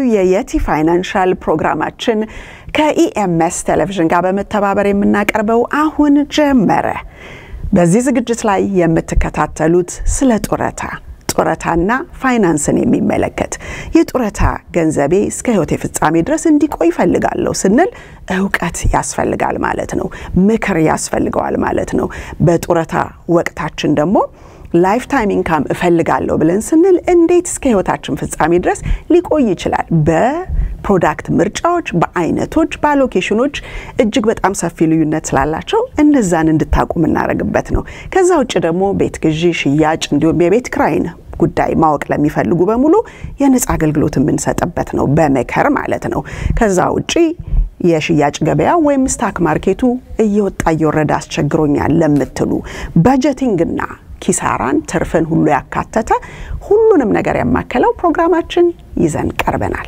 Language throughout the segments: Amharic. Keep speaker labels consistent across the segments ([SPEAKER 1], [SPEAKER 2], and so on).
[SPEAKER 1] የየቲ ፋይናንሻል ፕሮግራማችን ከEMS ቴሌቪዥን ጋር በመተባበር የምናቀርበው አሁን ጀመረ። በዚህ ዝግጅት ላይ የምትከታተሉት ስለ ጡረታና ፋይናንስን የሚመለከት የጡረታ ገንዘቤ እስከ ህይወት ፍጻሜ ድረስ እንዲቆይ ይፈልጋለሁ ስንል ዕውቀት ያስፈልጋል ማለት ነው። ምክር ያስፈልጋል ማለት ነው። በጡረታ ወቅታችን ደግሞ ላይፍ ታይም ኢንካም እፈልጋለሁ ብለን ስንል እንዴት እስከ ህይወታችን ፍጻሜ ድረስ ሊቆይ ይችላል? በፕሮዳክት ምርጫዎች፣ በአይነቶች፣ በሎኬሽኖች እጅግ በጣም ሰፊ ልዩነት ስላላቸው እነዛን እንድታቁም እናረግበት ነው። ከዛ ውጭ ደግሞ ቤት ግዢ፣ ሽያጭ እንዲሁም የቤት ክራይን ጉዳይ ማወቅ ለሚፈልጉ በሙሉ የነጻ አገልግሎት የምንሰጥበት ነው በመከር ማለት ነው። ከዛ ውጪ የሽያጭ ገበያ ወይም ስታክ ማርኬቱ እየወጣ እየወረደ አስቸግሮኛል ለምትሉ በጀቲንግና ኪሳራን ትርፍን ሁሉ ያካተተ ሁሉንም ነገር ያማከለው ፕሮግራማችን ይዘን ቀርበናል።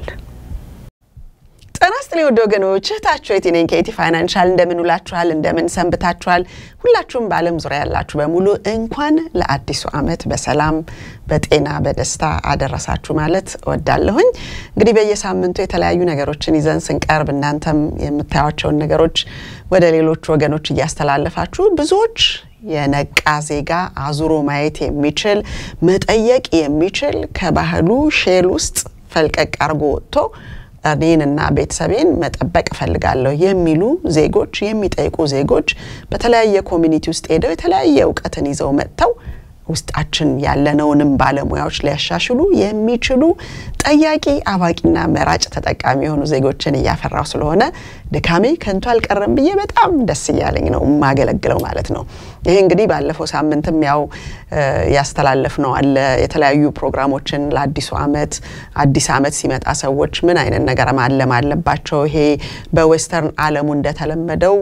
[SPEAKER 1] ጤናስጥሊ ወደገኖች እህታችሁ የቲ ነኝ ከየቲ ፋይናንሻል እንደምን ውላችኋል እንደምን ሰንብታችኋል? ሁላችሁም በአለም ዙሪያ ያላችሁ በሙሉ እንኳን ለአዲሱ አመት በሰላም በጤና በደስታ አደረሳችሁ ማለት እወዳለሁኝ። እንግዲህ በየሳምንቱ የተለያዩ ነገሮችን ይዘን ስንቀርብ እናንተም የምታዩዋቸውን ነገሮች ወደ ሌሎች ወገኖች ያስተላልፋችሁ ብዙዎች የነቃ ዜጋ አዙሮ ማየት የሚችል መጠየቅ የሚችል ከባህሉ ሼል ውስጥ ፈልቀቅ አርጎ ወጥቶ እኔንና ቤተሰቤን መጠበቅ ፈልጋለሁ የሚሉ ዜጎች የሚጠይቁ ዜጎች በተለያየ ኮሚኒቲ ውስጥ ሄደው የተለያየ ዕውቀትን ይዘው መጥተው ውስጣችን ያለነውንም ባለሙያዎች ሊያሻሽሉ የሚችሉ ጠያቂ አዋቂና መራጭ ተጠቃሚ የሆኑ ዜጎችን ያፈራው ስለሆነ ድካሜ ከንቱ አልቀረም ብዬ በጣም ደስ ይያለኝ ነው ማገለግለው ማለት ነው። ይሄ እንግዲህ ባለፈው ሳምንትም ያው ያስተላለፍነው አለ የተለያዩ ፕሮግራሞችን ለአዲሱ አዲስ አመት ሲመጣ ሰዎች ምን አይነት ነገር ማለም አለባቸው ይሄ በዌስተርን ዓለሙ እንደተለመደው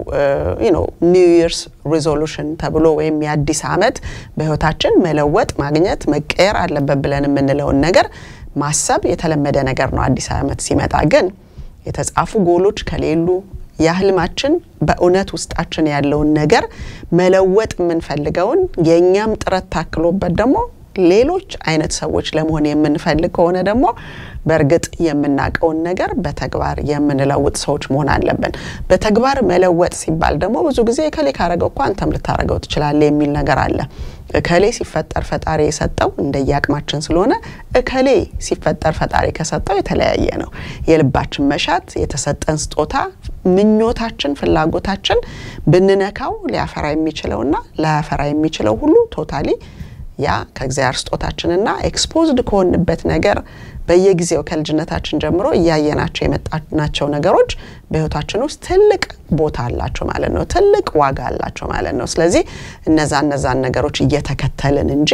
[SPEAKER 1] ኒው ይርስ ሪዞሉሽን ተብሎ ወይም የአዲስ አመት በህይወታችን መለወጥ ማግኘት መቀየር አለበት ብለን የምንለው ነገር ማሰብ የተለመደ ነገር ነው። አዲስ አመት ሲመጣ ግን የተጻፉ ጎሎች ከሌሉ ያህልማችን በእውነት ውስጣችን ያለውን ነገር መለወጥ የምንፈልገውን የኛም ጥረት ታክሎበት ደግሞ ሌሎች አይነት ሰዎች ለመሆን የምንፈልግ ከሆነ ደግሞ በርግጥ የምናቀውን ነገር በተግባር የምንለውጥ ሰዎች መሆን አለብን። በተግባር መለወጥ ሲባል ደግሞ ብዙ ጊዜ ከሌ ካረገው ኳንተም ልታረገው ትችላለህ የሚል ነገር አለ። ከሌ ሲፈጠር ፈጣሪ የሰጠው እንደያቅማችን ስለሆነ ከሌ ሲፈጠር ፈጣሪ ከሰጠው የተለያየ ነው። የልባችን መሻት የተሰጠን ስጦታ ምኞታችን ፍላጎታችን ብንነካው ሊያፈራ የሚችለውና ላያፈራ የሚችለው ሁሉ ቶታሊ ያ ከእግዚአብሔር ስጦታችንና ኤክስፖዝድ ከሆንበት ነገር በየጊዜው ከልጅነታችን ጀምሮ ያየናቸው የመጣናቸው ነገሮች በህይወታችን ውስጥ ትልቅ ቦታ አላቸው ማለት ነው። ትልቅ ዋጋ አላቸው ማለት ነው። ስለዚህ እነዛን ነገሮች እየተከተልን እንጂ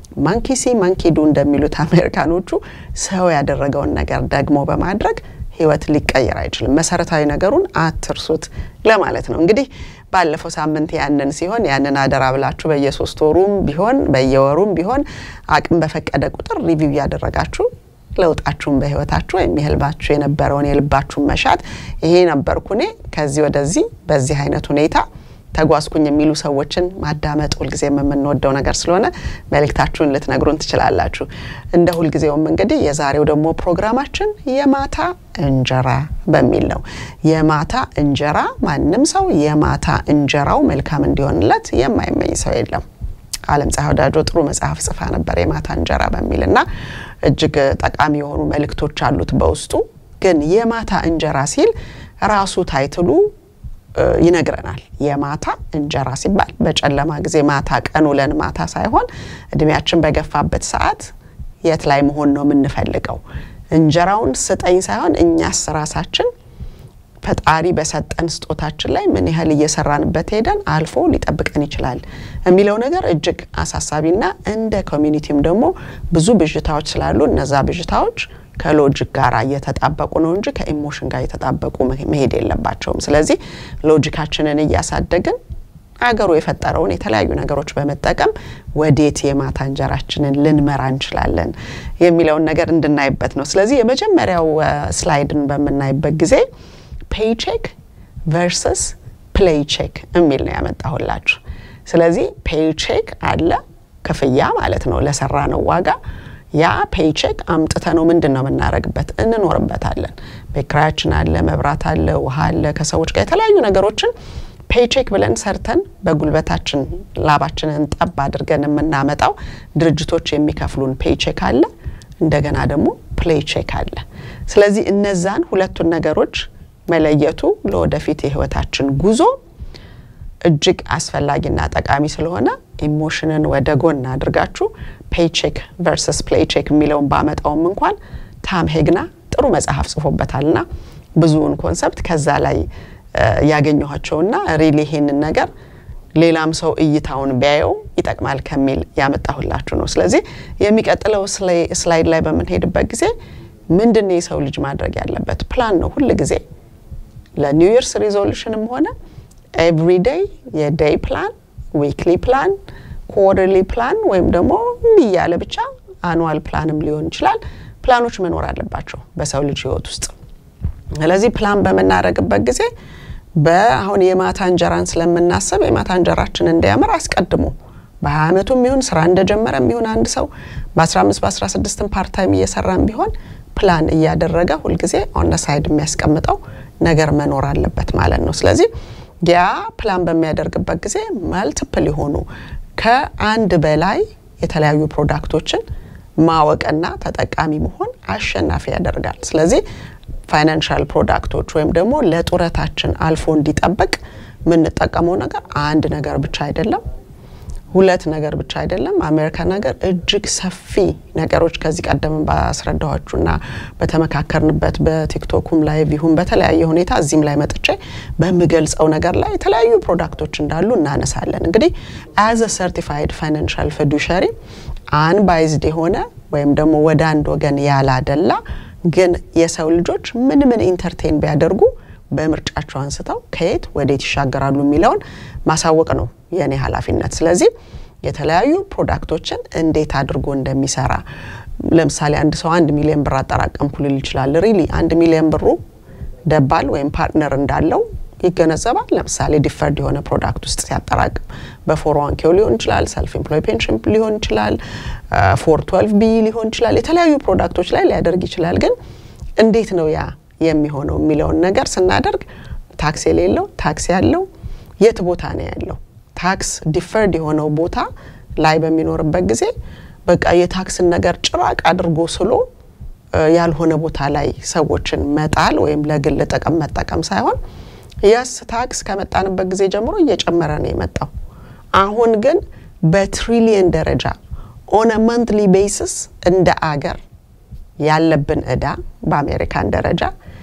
[SPEAKER 1] ማንኪ ዱ እንደሚሉት አሜሪካኖቹ ሰው ያደረገውን ነገር ደግሞ በማድረግ ህይወት ሊቀየር አይችልም። መሰረታዊ ነገሩን አትርሱት ለማለት ነው። እንግዲህ ባለፈው ሳምንት ያንን ሲሆን ያንን አደራ ብላችሁ በየ3 ወሩም ቢሆን በየወሩም ቢሆን አቅም በፈቀደ ቁጥር ሪቪው ያደረጋችሁ ለውጣችሁን በህይወታችሁ የሚሄልባችሁ የነበረውን የልባችሁን መሻት ይሄ ነበርኩኔ ከዚህ ወደዚህ በዚህ አይነት ሁኔታ ተጓዝኩኝ የሚሉ ሰዎችን ማዳመጥ ሁልጊዜ የምንወደው ነገር ስለሆነ መልእክታችሁን ልትነግሩን ትችላላችሁ። እንደ ሁልጊዜውም እንግዲህ የዛሬው ደግሞ ፕሮግራማችን የማታ እንጀራ በሚል ነው። የማታ እንጀራ ማንንም ሰው የማታ እንጀራው መልካም እንዲሆንለት የማይመኝ ሰው የለም። ዓለም ፀሐይ ወዳጆ ጥሩ መጽሐፍ ጽፋ ነበር የማታ እንጀራ በሚልና እጅግ ጠቃሚ የሆኑ መልእክቶች አሉት በውስጡ። ግን የማታ እንጀራ ሲል ራሱ ታይትሉ ይነግረናል። የማታ እንጀራ ሲባል በጨለማ ጊዜ ማታ ቀን ውለን ማታ ሳይሆን እድሜያችን በገፋበት ሰዓት የት ላይ መሆን ነው የምንፈልገው? እንጀራውን ስጠኝ ሳይሆን እኛስ ራሳችን ፈጣሪ በሰጠን ስጦታችን ላይ ምን ያህል እየሰራንበት ሄደን አልፎ ሊጠብቀን ይችላል የሚለው ነገር እጅግ አሳሳቢና እንደ ኮሚኒቲም ደግሞ ብዙ ብዥታዎች ስላሉ እነዛ ብዥታዎች ከሎጂክ ጋር እየተጣበቁ ነው እንጂ ከኢሞሽን ጋር እየተጣበቁ መሄድ የለባቸውም። ስለዚህ ሎጂካችንን እያሳደግን አገሩ የፈጠረውን የተለያዩ ነገሮች በመጠቀም ወዴት የማታ እንጀራችንን ልንመራ እንችላለን የሚለው ነገር እንድናይበት ነው። ስለዚህ የመጀመሪያው ስላይድን በመናይበት ጊዜ paycheck versus playcheck የሚል ነው ያመጣሁላችሁ። ስለዚህ paycheck አለ ክፍያ ማለት ነው ለሰራነው ዋጋ ያ ፔይቼክ አምጥተነው ምንድነው መናረግበት እንኖርበታለን በክራያችን አለ መብራት አለ ውሃ አለ ከሰዎች ጋር የተለያዩ ነገሮችን ፔይቼክ ብለን ሰርተን በጉልበታችን ላባችንን ጠብ አድርገን እናመጣው ድርጅቶች የሚከፍሉን ፔይቼክ አለ እንደገና ደግሞ ፕሌይቼክ አለ ስለዚህ እነዛን ሁለቱን ነገሮች መለየቱ ለወደፊት የህይወታችን ጉዞ እጅግ አስፈላጊና ጠቃሚ ስለሆነ ኢሞሽንን ወደ ጎን አድርጋችሁ ፔይቼክ versus playcheck የሚለውን ባመጣውም እንኳን ታም ሄግና ጥሩ መጽሐፍ ጽፎበታልና ብዙውን ኮንሰፕት ከዛ ላይ ያገኘኋቸውና ሪሊ ይሄንን ነገር ሌላም ሰው እይታውን ቢያየው ይጠቅማል ከሚል ያመጣሁላችሁ ነው ስለዚህ የሚቀጥለው ስላይድ ላይ በመንሄድበት ጊዜ ምንድነው የሰው ልጅ ማድረግ ያለበት ፕላን ነው ሁሉ ጊዜ ለኒው ይርስ ሪዞሉሽንም ሆነ every day የday plan weekly plan quarterly plan ወይም ደግሞ ይያለ ብቻ annual planም ሊሆን ይችላል ፕላኖች መኖር አለባቸው በሰው ልጅ ህይወት ውስጥ ስለዚህ ፕላን በመናረግበት ጊዜ በአሁን የማታ እንጀራን ስለምናስብ የማታ እንጀራችን እንዲያምር አስቀድሞ በአመቱም ይሁን ስራ እንደጀመረም ይሁን አንድ ሰው በ15 በ16 ፓርት ታይም እየሰራም ቢሆን ፕላን እያደረገ ሁሉ ጊዜ on the side የሚያስቀምጠው ነገር መኖር አለበት ማለት ነው ስለዚህ ያ ፕላን በሚያደርግበት ጊዜ ማልቲፕል ይሆኑ ከአንድ በላይ የተለያዩ ፕሮዳክቶችን ማወቅና ተጠቃሚ መሆን አሸናፊ ያደርጋል ስለዚህ ፋይናንሻል ፕሮዳክቶች ወይም ደግሞ ለጡረታችን አልፎ እንዲጠበቅ ምን ተጠቀመው ነገር አንድ ነገር ብቻ አይደለም ሁለት ነገር ብቻ አይደለም አሜሪካ ነገር እጅግ ሰፊ ነገሮች ከዚህ ቀደም ባስረዳዋችሁና በተመካከርንበት በቲክቶኩም ላይ ቢሆን በተለያየ ሁኔታ እዚህም ላይ መጥቼ በመገልጸው ነገር ላይ የተለያዩ ፕሮዳክቶች እንዳሉ እናነሳለን እንግዲህ as a certified financial fiduciary unbiased የሆነ ወይም ደግሞ ወደ አንድ ወገን ያላደላ ግን የሰው ልጆች ምን ኢንተርቴን ቢያደርጉ በምርጫቸው አንስተው ከየት ወዴት ይሻገራሉ የሚለውን ማሳወቅ ነው የኔ ኃላፊነት ስለዚህ የተለያዩ ፕሮዳክቶችን እንዴት አድርጎ እንደሚሰራ ለምሳሌ አንድ ሰው 1 ሚሊዮን ብር አጠራቀምኩ ሊል ይችላል ሪሊ 1 ሚሊዮን ብሩ ደባል ወይም ፓርትነር እንዳለው ይገነዘባል ለምሳሌ ዲፈርድ የሆነ ፕሮዳክት ውስጥ ሲያጠራቅም በ401k ሊሆን ይችላል ሰልፍ ኤምፕሎይ ፔንሽን ሊሆን ይችላል 412b ሊሆን ይችላል የተለያዩ ፕሮዳክቶች ላይ ሊያደርግ ይችላል ግን እንዴት ነው ያ የሚሆነው የሚለውን ነገር ስናደርግ ታክስ የሌለው ታክስ ያለው የት ቦታ ነው ያለው ታክስ ዲፈርድ የሆነው ቦታ ላይ በሚኖርበት ጊዜ በቃ የታክስን ነገር ጭራቅ አድርጎ ስሎ ያልሆነ ቦታ ላይ ሰዎችን መጣል ወይም ለግል ጥቅም መጠቀም ሳይሆን ያስ ታክስ ከመጣንበት ጊዜ ጀምሮ እየጨመረ ነው የመጣው አሁን ግን በትሪሊየን ደረጃ on a monthly basis እንደ አገር ያለብን እዳ በአሜሪካን ደረጃ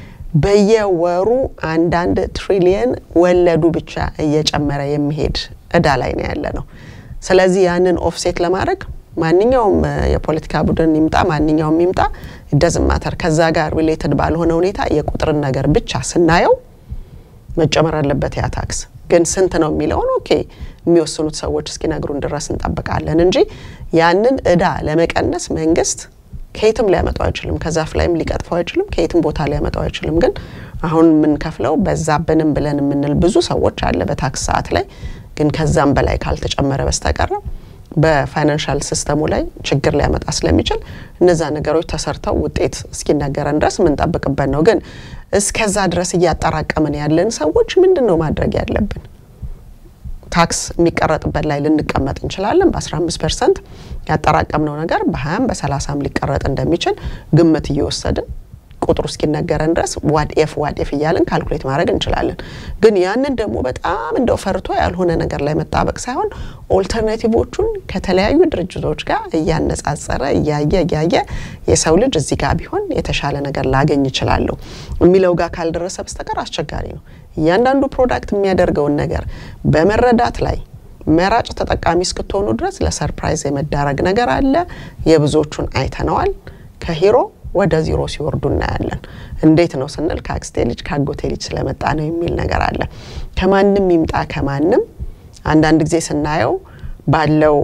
[SPEAKER 1] በየወሩ አንዳንድ ትሪሊየን ወለዱ ብቻ እየጨመረ የሚሄድ እዳ ላይ ነው ያለነው ስለዚህ ያንን ኦፍሴት ለማድረግ ማንኛውም የፖለቲካ ቡድን ይምጣ ማንኛውም ይምጣ it doesn't matter ከዛ ጋር ሪሌትድ ባልሆነ ሁኔታ የቁጥርን ነገር ብቻ ስናየው መጨመር አለበት ያ ታክስ ግን ስንት ነው የሚለው ኦኬ የሚወስኑት ሰዎች እስኪነግሩን ድረስ እንጠብቃለን እንጂ ያንን እዳ ለመቀነስ መንግስት ከየትም ሊያመጣው አይችልም ከዛፍ ላይም ሊቀጥፈው አይችልም ከየትም ቦታ ሊያመጣው አይችልም ግን አሁን ምን ከፍለው በዛብንም ብለን ምንል ብዙ ሰዎች አለ በታክስ ሰዓት ላይ ግን ከዛም በላይ ካልተጨመረ በስተቀር በፋይናንሻል ሲስተሙ ላይ ችግር ሊያመጣ ስለሚችል እነዛ ነገሮች ተሰርተው ውጤት እስኪነገረን ድረስ ምን ተጠብቅበት ነው ግን እስከዛ ድረስ ያጣራቀመን ያለን ሰዎች ምንድነው ማድረግ ያለብን ታክስ የሚቀረጥበት ላይ ልንቀመጥ እንችላለን በ15% ያጣራቀምነው ነገር በ20 በ30 ሊቀረጥ እንደሚችል ግምት እየወሰድን ቁጥሩ እስኪነገረን ድረስ what if ይያልን ካልኩሌት ማድረግ እንችላለን ግን ያንን ደግሞ በጣም እንደው ፈርቶ ያልሆነ ነገር ላይ መጣበቅ ሳይሆን ኦልተርናቲቮቹን ከተለያዩ ድርጅቶች ጋር ያነጻጸረ ያየ የሰው ልጅ እዚህ ጋር ቢሆን የተሻለ ነገር ላገኝ ይችላል የሚለው ጋር ካልደረሰ በስተቀር አስቸጋሪ ነው ያንዳንዱ ፕሮዳክት የሚያደርገውን ነገር በመረዳት ላይ መራጭ ተጠቃሚ እስክትሆኑ ድረስ ለሰርፕራይዝ የመዳረግ ነገር አለ የብዙዎቹን አይተነዋል ከሂሮ ወደ ዜሮ ሲወርዱና ያለን እንዴት ነው ስንል ካክስቴ ልጅ ካጎቴ ልጅ ስለመጣ ነው የሚል ነገር አለ ከማንንም ይምጣ ከማንንም አንዳንድ ጊዜ ስናየው ባለው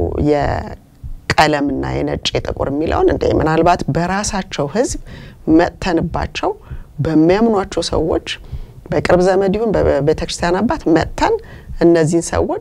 [SPEAKER 1] የቀለምና የነጭ የጥቁር የሚለውን እንደ ምናልባት በራሳቸው ህዝብ መተንባቸው በሚያምኗቸው ሰዎች በቅርብ ዘመድ ይሁን በቤተክርስቲያን አባት መተን እነዚህን ሰዎች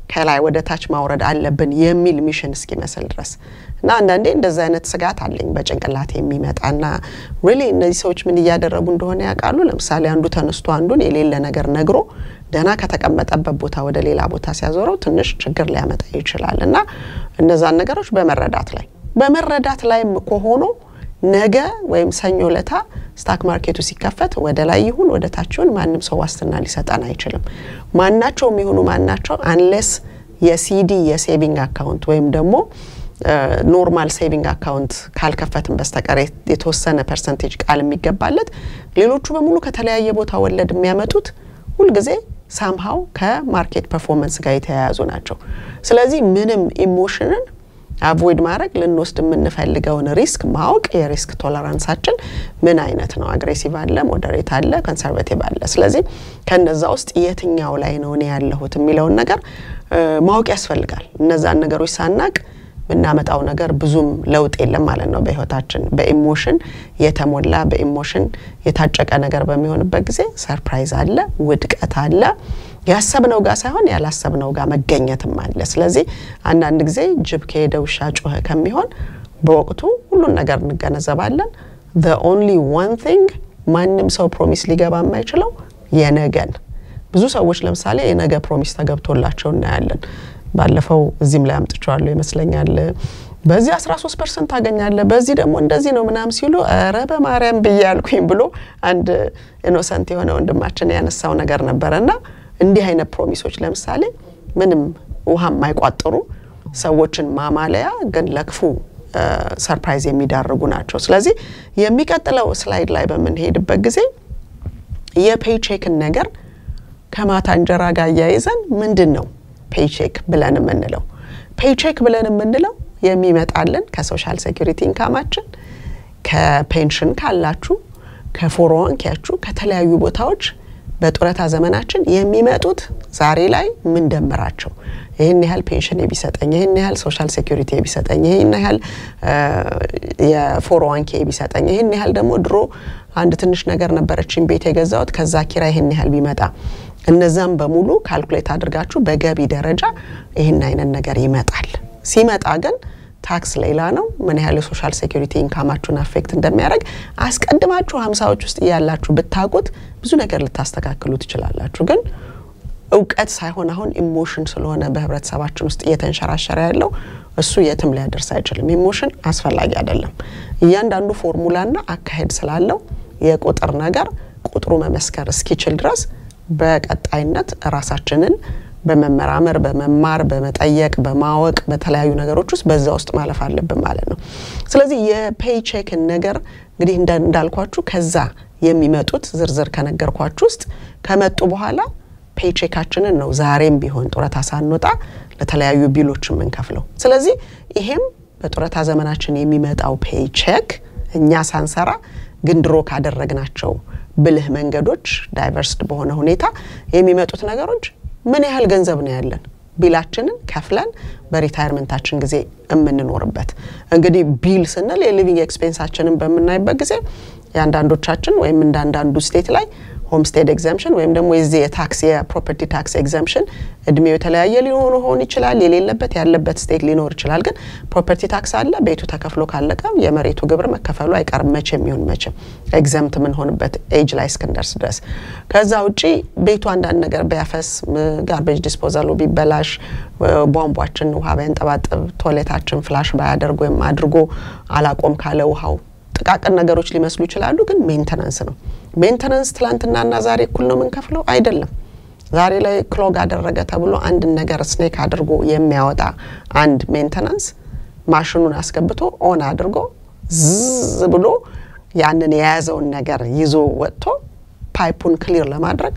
[SPEAKER 1] ከላይ ወደ ታች ማውረድ አለብን የሚል ሚሽን እስኪመስል ድረስ እና አንዳንዴ እንደዛ አይነት ስጋት አለኝ በጭንቅላት የሚመጣና really እነዚህ ሰዎች ምን ያደረጉ እንደሆነ ያውቃሉ ለምሳሌ አንዱ ተነስቶ አንዱን የሌለ ነገር ነግሮ ደና ከተቀመጠበት ቦታ ወደ ሌላ ቦታ ሲያዞረው ትንሽ ችግር ሊያመጣ ይችላልና እነዛን ነገሮች በመረዳት ላይም ሆኖ ነገ ወይም ሰኞ ለታ ስታክ ማርኬቱ ሲከፈት ወደ ላይ ይሁን ወደ ታች ይሁን ማንንም ሰው ዋስትና ሊሰጣን አይችልም ማናቸው የሚሆኑ ማናቸው unless የሲዲ የሴቪንግ አካውንት ወይም ደግሞ ኖርማል ሴቪንግ አካውንት ካልከፈትን በስተቀር የተወሰነ ፐርሰንቴጅ ቃል የሚገባለት ሌሎቹ በሙሉ ከተለያየ ቦታ ወለድ የሚያመጡት ሁሉ ጊዜ somehow ከማርኬት ፐርፎርማንስ ጋር የተያያዙ ናቸው ስለዚህ ምንም ኢሞሽንን አቮይድ ማድረግ ለንወስድ የምንፈልገውን ሪስክ ማወቅ የሪስክ ቶለራንሳችን ምን አይነት ነው አግሬሲቭ አለ ሞደሬት አለ ኮንሰርቫቲቭ አለ ስለዚህ ከነዛ ውስጥ የትኛው ላይ ነው እኔ ያለሁት የሚለው ነገር ማወቅ ያስፈልጋል እነዛን ነገሮች ሳናቅ ምናመጣው ነገር ብዙም ለውጥ የለም ማለት ነው በህይወታችን በኢሞሽን የተሞላ በኢሞሽን የታጨቀ ነገር በሚሆንበት ጊዜ ሰርፕራይዝ አለ ውድቀት አለ ያሰብነው ጋር ሳይሆን ያላሰብነው ጋር መገኘትም አለ ስለዚህ አንዳንድ ጊዜ ጅብ ከሄደው ሻጮህ ከሚሆን በወቅቱ ሁሉን ነገር እንገነዘባለን the only one thing ማንንም ሰው ፕሮሚስ ሊገባ የማይችለው የነገን ብዙ ሰዎች ለምሳሌ የነገ ፕሮሚስ ተገብቶላቸው እናያለን ባለፈው እዚህም ላይ አምጥቻለሁ ይመስለኛል በዚህ 13% ታገኛለህ በዚህ ደግሞ እንደዚህ ነው ምናም ሲሉ አረ በማርያም በያልኩኝ ብሎ አንድ ኢኖሰንት የሆነ ወንድማችን ያነሳው ነገር ነበርና እንዲህ አይነት ፕሮሚሶች ለምሳሌ ምንም ውሃ ማይቋጥሩ ሰዎችን ማማለያ ግን ለክፉ ሰርፕራይዝ የሚዳርጉ ናቸው ስለዚህ የሚቀጥለው ስላይድ ላይ በመንሄድበት ጊዜ የፔይቼክ ነገር ከማታ እንጀራ ጋር ያይዘን ምንድነው ፔይቼክ ብለን የምንለው የሚመጣልን ከሶሻል ሴኩሪቲ ኢንካማችን ከፔንሽን ካላችሁ ከፎሮዋንኪያችሁ ከተለያዩ ቦታዎች በጡረታ ዘመናችን የሚመጡት ዛሬ ላይ ምን ደምራቸው ይሄን ያህል ፔንሽን ቢሰጠኝ ይሄን ያህል ሶሻል ሴኩሪቲ ቢሰጠኝ ይሄን ያህል የፎሮዋንኪ ቢሰጠኝ ይሄን ያህል ደግሞ ድሮ አንድ ትንሽ ነገር ነበረችን ቤት የገዛውት ከዛ ኪራይ ይሄን ያህል ቢመጣ እነዛም በሙሉ ካልኩሌት አድርጋችሁ በገቢ ደረጃ ይሄን አይነት ነገር ይመጣል ሲመጣ ግን ታክስ ሌላ ነው ምን ያህል ሶሻል ሴኩሪቲ ኢንካማችሁን አፌክት እንደሚያደርግ አስቀድማችሁ 50ዎች ውስጥ ያላችሁ ብታቁት ብዙ ነገር ልታስተካክሉ ትችላላችሁ ግን እውቀት ሳይሆን አሁን ኢሞሽን ስለሆነ በህብረተሰባችን ውስጥ እየተንሸራሸረ ያለው እሱ የትም ሊያደርስ አይችልም ኢሞሽን አስፈላጊ አይደለም እያንዳንዱ ፎርሙላና አካሄድ ስላለው የቁጥር ነገር ቁጥሩ መመስከር እስኪችል ድረስ በቀጣይነት ራሳችንን በመመራመር በመማር በመጠየቅ በማወቅ በተለያዩ ነገሮች ውስጥ በዛ ውስጥ ማለፍ አለብን ማለት ነው ስለዚህ የፔይቼክ ነገር እንግዲህ እንዳልኳችሁ ከዛ የሚመጡት ዝርዝር ከነገርኳችሁ ውስጥ ከመጡ በኋላ ፔይቼካችንን ነው ዛሬም ቢሆን ጡረታ ሳንወጣ ለተለያዩ ቢሎች የምንከፍለው ስለዚህ ይሄም በጡረታ ዘመናችን የሚመጣው ፔይቼክ እኛ ሳንሰራ ግን ድሮ ካደረግናቸው ብልህ መንገዶች ዳይቨርስድ በሆነ ሁኔታ የሚመጡት ነገሮች ምን ያህል ገንዘብ ነው ያለን ቢላችንን ከፍለን በሪታየርመንታችን ጊዜ እምንኖርበት እንግዲህ ቢል ስንል የሊቪንግ ኤክስፔንሳችንን በመናይበት ጊዜ ያንዳንዶቻችን ወይም እንዳንዳንዱ ስቴት ላይ ሆምስቴድ ኤግዘምፕሽን ወይም ደግሞ የዚህ የታክስ የፕሮፐርቲ ታክስ ኤግዘምፕሽን እድሜው የተለያየ ሊሆን ይችላል የሌለበት ያለበት ስቴት ሊኖር ይችላል ግን ፕሮፐርቲ ታክስ አለ ቤቱ ተከፍሎ ካለቀ የመሬቱ ግብር መከፈሉ አይቀርም መቼም ኤግዘምፕት ምን ሆነበት ኤጅ ላይ እስከንደርስ ድረስ ከዛ ውጪ ቤቱ አንዳንድ ነገር ቢያፈስ ጋርቤጅ ዲስፖዛሉ ቢበላሽ ቧንቧችን ውሃ ባይንጠባጥብ ቶይሌታችን ፍላሽ ባያደርግ ወይም አድርጎ አላቆም ካለ ውሃው ጥቃቅን ነገሮች ሊመስሉ ይችላሉ ግን ሜንቴናንስ ነው ሜንቴናንስ ትላንትናና ዛሬ እኩል ነው መንከፍለው አይደለም ዛሬ ላይ ክሎግ አደረገ ተብሎ አንድ ነገር ስኔክ አድርጎ የሚያወጣ አንድ ሜንቴናንስ ማሽኑን አስገብቶ ኦን አድርጎ ዝዝ ብሎ ያንን የያዘውን ነገር ይዞ ወጥቶ ፓይፑን ክሊር ለማድረግ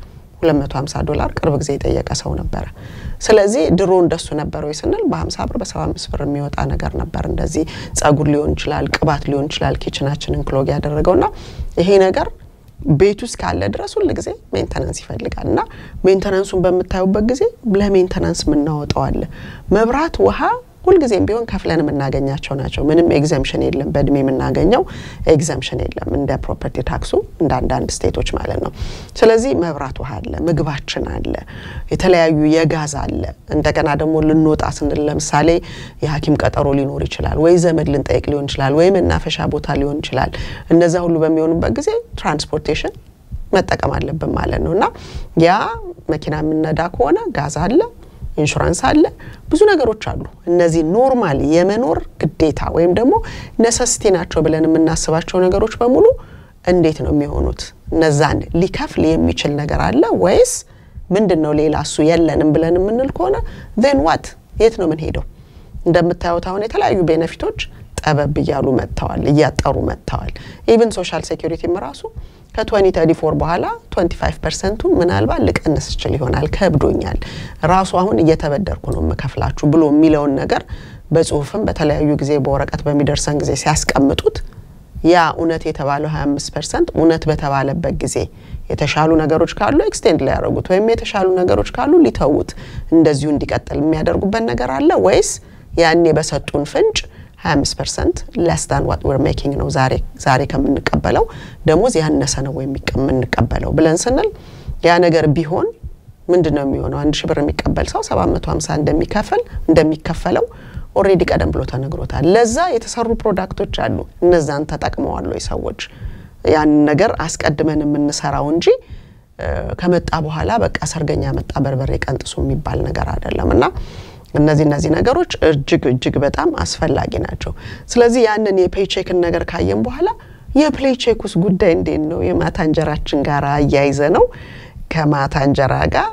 [SPEAKER 1] $250 ቅርብ ጊዜ ጠየቀ ሰው ነበር ስለዚህ ድሮ እንደሱ ነበር ወይ ስንል በ50 ብር በ75 ብር የሚወጣ ነገር ነበር እንደዚህ ጸጉር ሊሆን ይችላል ቅባት ሊሆን ይችላል ኪችናችንን ክሎግ ያደረገውና ይሄ ነገር ቤቱስ ካለ ድረስ ሁሉ ጊዜ ሜንቴናንስ ይፈልጋልና ሜንቴናንሱን በመታዩበት ጊዜ ለሜንቴናንስ ምን እናወጣው አለ መብራት ውሃ ሁሉ ጊዜም ቢሆን ከፍለን የምናገኛቸው ናቸው ምንም ኤግዘምፕሽን የለም በእድሜ የምናገኘው ኤግዘምፕሽን የለም እንደ ፕሮፐርቲ ታክሱ እንደ አንዳንድ ስቴቶች ማለት ነው ስለዚህ መብራት ውሃ አለ ምግባችን አለ የተለያዩ የጋዝ አለ እንደገና ደግሞ ልንወጣ ስንል ለምሳሌ የሐኪም ቀጠሮ ሊኖር ይችላል ወይ ዘመድ ልንጠይቅ ሊሆን ይችላል ወይ መናፈሻ ቦታ ሊሆን ይችላል እነዛ ሁሉ በሚሆኑበት ጊዜ ትራንስፖርቴሽን መጠቀም አለብን ማለት ነውና ያ መኪና ምንነዳ ከሆነ ጋዝ አለ ኢንሹራንስ አለ ብዙ ነገሮች አሉ እነዚህ ኖርማሊ የመኖር ግዴታ ወይም ደግሞ ነሰሲቲ ናቸው ብለን የምናስባቸው ነገሮች በሙሉ እንዴት ነው የሚሆኑት እነዛን ሊከፍል የሚችል ነገር አለ ወይስ ምንድነው ሌላሱ የለንም ብለን የምንል ከሆነ then what የት ነው ምን ሄደው እንደምታዩት አሁን የተለያዩ ቤኔፊቶች ጠበብ ይያሉ መጥተዋል እያጠሩ መጥተዋል even social security መራሱ ከ2034 በኋላ 25% ምናልባት ልቀንስ ይችላል ይሆናል ከብዶኛል ራሱ አሁን እየተበደርኩ ነው መከፍላችሁ ብሎ የሚለውን ነገር በጽሁፍም በተለያዩ ጊዜ በወረቀት በሚደርሰን ጊዜ ሲያስቀምጡት ያ ኡነት የተባለው 25% ኡነት በተባለበት ጊዜ የተሻሉ ነገሮች ካሉ ኤክስቴንድ ላይ ያደርጉት ወይም የተሻሉ ነገሮች ካሉ ሊተውት እንደዚሁ እንዲቀጥል የሚያደርጉበት ነገር አለ ወይስ ያኔ በሰጡን ፍንጭ 25% less than what we're making ነው ዛሬ ከምንቀበለው ደሞዝ ያነሰ ነው ወይ የምንቀበለው ብለን ስንል ያ ነገር ቢሆን ምንድነው የሚሆነው 1000 ብር የሚቀበል ሰው 750 እንደሚከፈለው ኦሬዲ ቀደም ብሎ ተነግሮታል ለዛ የተሰሩ ፕሮዳክቶች አሉ እነዛን ተጠቅመዋል ወይ ሰዎች ያን ነገር አስቀድመን የምንሰራው እንጂ ከመጣ በኋላ በቃ ሰርገኛ መጣ በርበሬ ቀንጥሱ የሚባል ነገር አይደለምና እነዚህ ነገሮች እጅግ በጣም አስፈላጊ ናቸው ስለዚህ ያንን የፔይቼክ ነገር ካየን በኋላ የፔይቼኩስ ጉዳይ እንዴት ነው የማታ እንጀራችን ጋር አያይዘ ነው ከማታ እንጀራ ጋር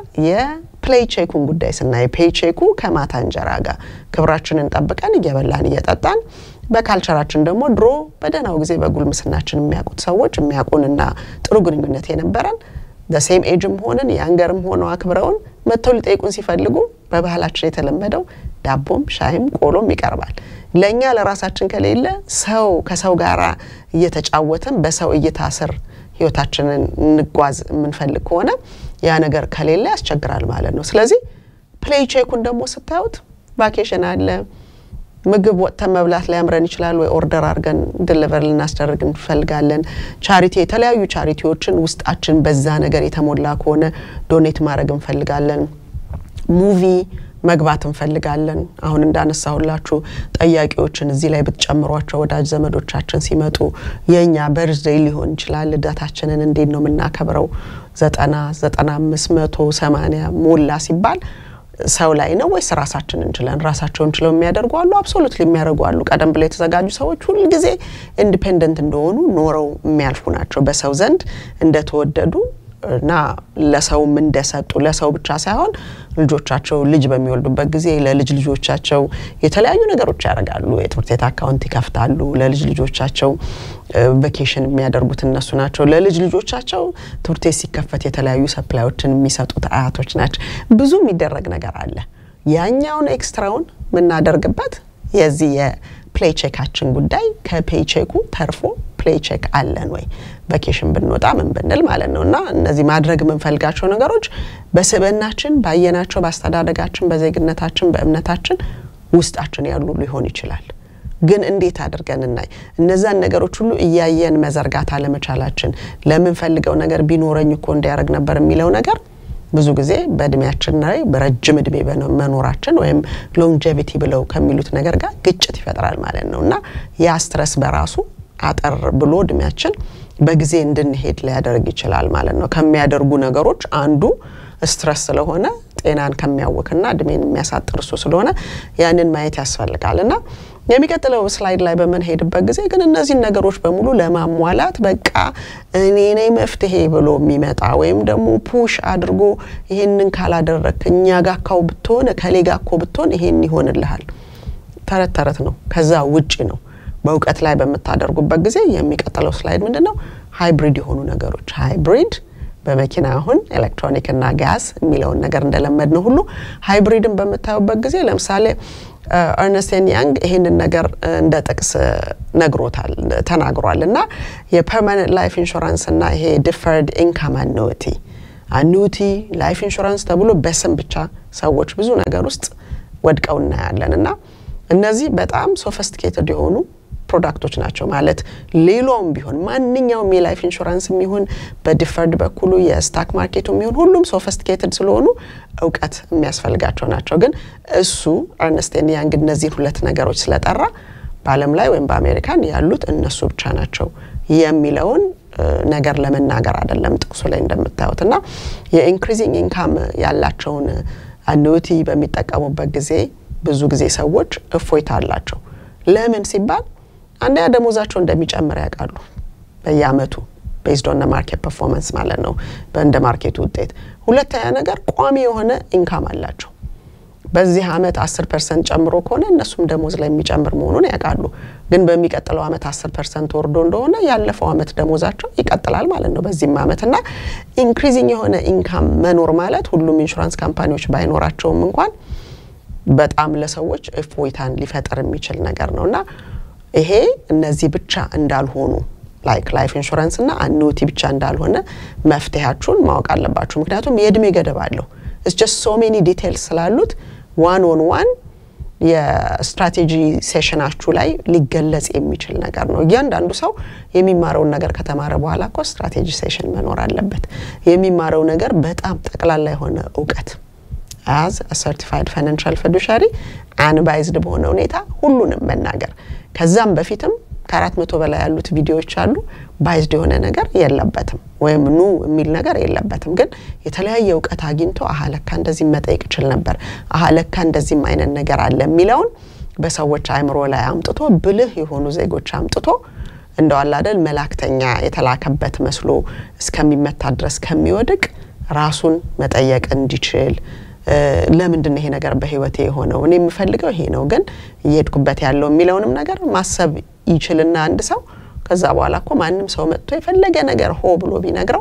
[SPEAKER 1] የፔይቼኩን ጉዳይ ስናይ ፔይቼኩ ከማታ እንጀራ ጋር ክብራችንን ጠብቀን እየበላን እየጠጣን በካልቸራችን ደግሞ ድሮ በደናው ጊዜ በጉልምስናችን የሚያቁት ሰዎች የሚያቁንና ጥሩ ግንኙነት የነበረን the same age ሆነን ያንገርም ሆነው አክብረውን መተው ሊጠይቁን ሲፈልጉ በባህላችን የተለመደው ዳቦም ሻይም ቆሎም ይቀርባል ለኛ ለራሳችን ከሌለ ሰው ከሰው ጋራ እየተጫወተን በሰው እየታሰር ህይወታችንን እንጓዝ ምንፈልግ ከሆነ ያ ነገር ከሌለ ያስቸግራል ማለት ነው ስለዚህ ፔይቼኩን ደግሞ ስታዩት ቫኬሽን አለ ምግብ ወጥተን መብላት ሊያምረን ይችላል ወይ ኦርደር አድርገን ዲሊቨር ልናስደርግ እንፈልጋለን ቻሪቲ የተለያዩ ቻሪቲዎችን ውስጣችን በዛ ነገር የተሞላ ከሆነ ዶኔት ማድረግ እንፈልጋለን ሙቪ መግባት እንፈልጋለን አሁን እንዳነሳሁላችሁ ጠያቂዎችን እዚህ ላይ ብትጨምሯቸው ወዳጅ ዘመዶቻችን ሲመጡ የኛ በርዝዴይ ሊሆን ይችላል ልደታችንን እንዴት ነው መናከብረው 90 95 180 ሞላ ሲባል ሰው ላይ ነው ወይስ ራሳችን ራሳቸውን ችለው የሚያደርጉ አሉ አብሶሉትሊ የሚያደርጉ አሉ ቀደም ብለው የተዘጋጁ ሰዎች ሁሉ ጊዜ ኢንዲፔንደንት እንደሆኑ ኖረው የሚያልፉ ናቸው በሰው ዘንድ እንደተወደዱ እና ለሰውም እንደሰጡ ለሰው ብቻ ሳይሆን ልጆቻቸው ልጅ በሚወልዱበት ጊዜ ለልጅ ልጆቻቸው የተለያዩ ነገሮች ያደርጋሉ የትምህርት ቤት አካውንት ይከፍታሉ ለልጅ ልጆቻቸው ቫኬሽን የሚያደርጉት እነሱ ናቸው ለልጅ ልጆቻቸው ትምህርት ቤት ሲከፈት የተለያዩ ሰፕላዮችን የሚሰጡት አያቶች ናቸው ብዙ የሚደረግ ነገር አለ ያኛውን ኤክስትራውን ምናደርግበት የዚህ የፔይቼካችን ጉዳይ ከፔይቼኩ ተርፎ ፔይቼክ አለን ወይ ቫኬሽን ብንወጣ ምን ብንል ማለት ነውና እነዚህ ማድረግ ምንፈልጋቸው ነገሮች በስበናችን ባየናቸው ባስተዳደጋችን በዜግነታችን በእምነታችን ውስጣችን ያሉ ሊሆን ይችላል ግን እንዴት አድርገን እናይ እነዛን ነገሮች ሁሉ እያየን መዘርጋት አለመቻላችን ለምን ፈልገው ነገር ቢኖረኝ እኮ እንዲያረግ ነበር የሚለው ነገር ብዙ ጊዜ በእድሜያችን ላይ በረጅም እድሜ በመኖራችን ወይም ሎንጌቪቲ ብለው ከሚሉት ነገር ጋር ግጭት ይፈጥራል ማለት ነውና ያ ስትረስ በራሱ አጠር ብሎ እድሜያችን በጊዜ እንድንሄድ ሊያደርግ ይችላል ማለት ነው ከሚያደርጉ ነገሮች አንዱ ስትረስ ስለሆነ ጤናን ከሚያወክና እድሜን የሚያሳጥር ስለሆነ ያንን ማየት ያስፈልጋልና የሚቀጥለው ስላይድ ላይ በመንሄድበት ጊዜ ግን እነዚህ ነገሮች በሙሉ ለማሟላት በቃ እኔ ነኝ መፍትሄ ብሎ የሚመጣ ወይም ደግሞ ፑሽ አድርጎ ይሄንን ካላደረክኛ ጋካው ብትሆን ከሌጋኮ ብትሆን ይሄን ይሆንልሃል ተረት ነው ከዛ ውጪ ነው በእውቀት ላይ በመታደርጉበት ጊዜ የሚቀጥለው ስላይድ ምንድነው ሃይብሪድ የሆኑ ነገሮች ሃይብሪድ በመኪና አሁን ኤሌክትሮኒክ እና ጋዝ የሚለውን ነገር እንደለመድ ነው ሁሉ ሃይብሪድን በመታዩበት ጊዜ ለምሳሌ ኤርነስት ኤንድ ያንግ ይሄንን ነገር እንደ ጥቅስ ነግሮታል ተናግሯልና የፐርማነንት ላይፍ ኢንሹራንስ እና ይሄ ዲፈርድ ኢንካም አኑቲ ላይፍ ኢንሹራንስ ተብሎ በስም ብቻ ሰዎች ብዙ ነገር ውስጥ ወድቀው እናያለንና እነዚህ በጣም ሶፊስቲኬትድ የሆኑ ፕሮዳክቶች ናቸው ማለት ሌሎም ቢሆን ማንኛውም የላይፍ ኢንሹራንስ የሚሆን በዲፈርድ በኩሉ የስታክ ማርኬቱ የሚሆን ሁሉም ሶፊስቲኬትድ ስለሆኑ ዕውቀት የሚያስፈልጋቸው ናቸው ግን እሱ ኤርነስት ኤንድ ያንግ እነዚህ ሁለት ነገሮች ስለጠራ በዓለም ላይ ወይም በአሜሪካን ያሉት እነሱ ብቻ ናቸው የሚለውን ነገር ለመናገር አይደለም ጥቅሱ ላይ እንደምታዩትና የኢንክሪዚንግ ኢንካም ያላቸውን አኑቲ በሚጠቀሙበት ጊዜ ብዙ ጊዜ ሰዎች እፎይታ አላቸው ለምን ሲባል አንዴ ደሞዛቸው እንደሚጨምር ያውቃሉ በየአመቱ based on the market performance ማለት ነው በእንደ ማርኬቱ ውጤት ሁለተኛ ነገር ቋሚ የሆነ ኢንካም አላቸው በዚህ አመት 10% ጨምሮ ከሆነ እነሱም ደሞዝ ላይ የሚጨምር መሆኑን ያውቃሉ ግን በሚቀጥለው አመት 10% ወርዶ እንደሆነ ያለፈው አመት ደሞዛቸው ይቀጥላል ማለት ነው በዚህ አመትና ኢንክሪዚንግ የሆነ ኢንካም መኖር ማለት ሁሉም ኢንሹራንስ ካምፓኒዎች ባይኖራቸውም እንኳን በጣም ለሰዎች እፎይታን ሊፈጥር የሚችል ነገር ነውና ይሄ እነዚህ ብቻ እንዳልሆኑ ላይክ ላይፍ ኢንሹራንስ እና አኑቲ ብቻ እንዳልሆነ መፍትሄያችሁን ማወቅ አለባችሁ ምክንያቱም የእድሜ ገደብ አለው it's just so many details ስላሉት one on one የስትራቴጂ ሴሽናችሁ ላይ ሊገለጽ የሚችል ነገር ነው እያንዳንዱ ሰው የሚማረውን ነገር ከተማረ በኋላ እኮ ስትራቴጂ ሴሽን መኖር አለበት የሚማረው ነገር በጣም ጠቅላላ የሆነ ዕውቀት as a certified financial fiduciary unbiased በሆነ ሁኔታ ሁሉንም መናገር ከዛም በፊትም ከ400 በላይ ያሉት ቪዲዮዎች አሉ ባይዝድ የሆነ ነገር የለበትም ወይም ኑ የሚል ነገር የለበትም ግን የተለያየ ዕውቀት አግኝቶ አሃለካ እንደዚህ መጠየቅ ይችል ነበር አሃለካ እንደዚህ አይነት ነገር አለ የሚለውን በሰዎች አይምሮ ላይ አምጥቶ ብልህ የሆኑ ዜጎች አምጥቶ እንደው አላደል መላክተኛ የተላከበት መስሎ እስከሚመታ ድረስ ከሚወድቅ ራሱን መጠየቅ እንዲችል ለምንድን ነው ይሄ ነገር በህይወቴ የሆነው እኔ የምፈልገው ይሄ ነው ግን እየሄድኩበት ያለው የሚለውንም ነገር ማሰብ ይችላልና አንድ ሰው ከዛ በኋላ እኮ ማንንም ሰው መጥቶ የፈለገ ነገር ሆ ብሎ ቢነግረው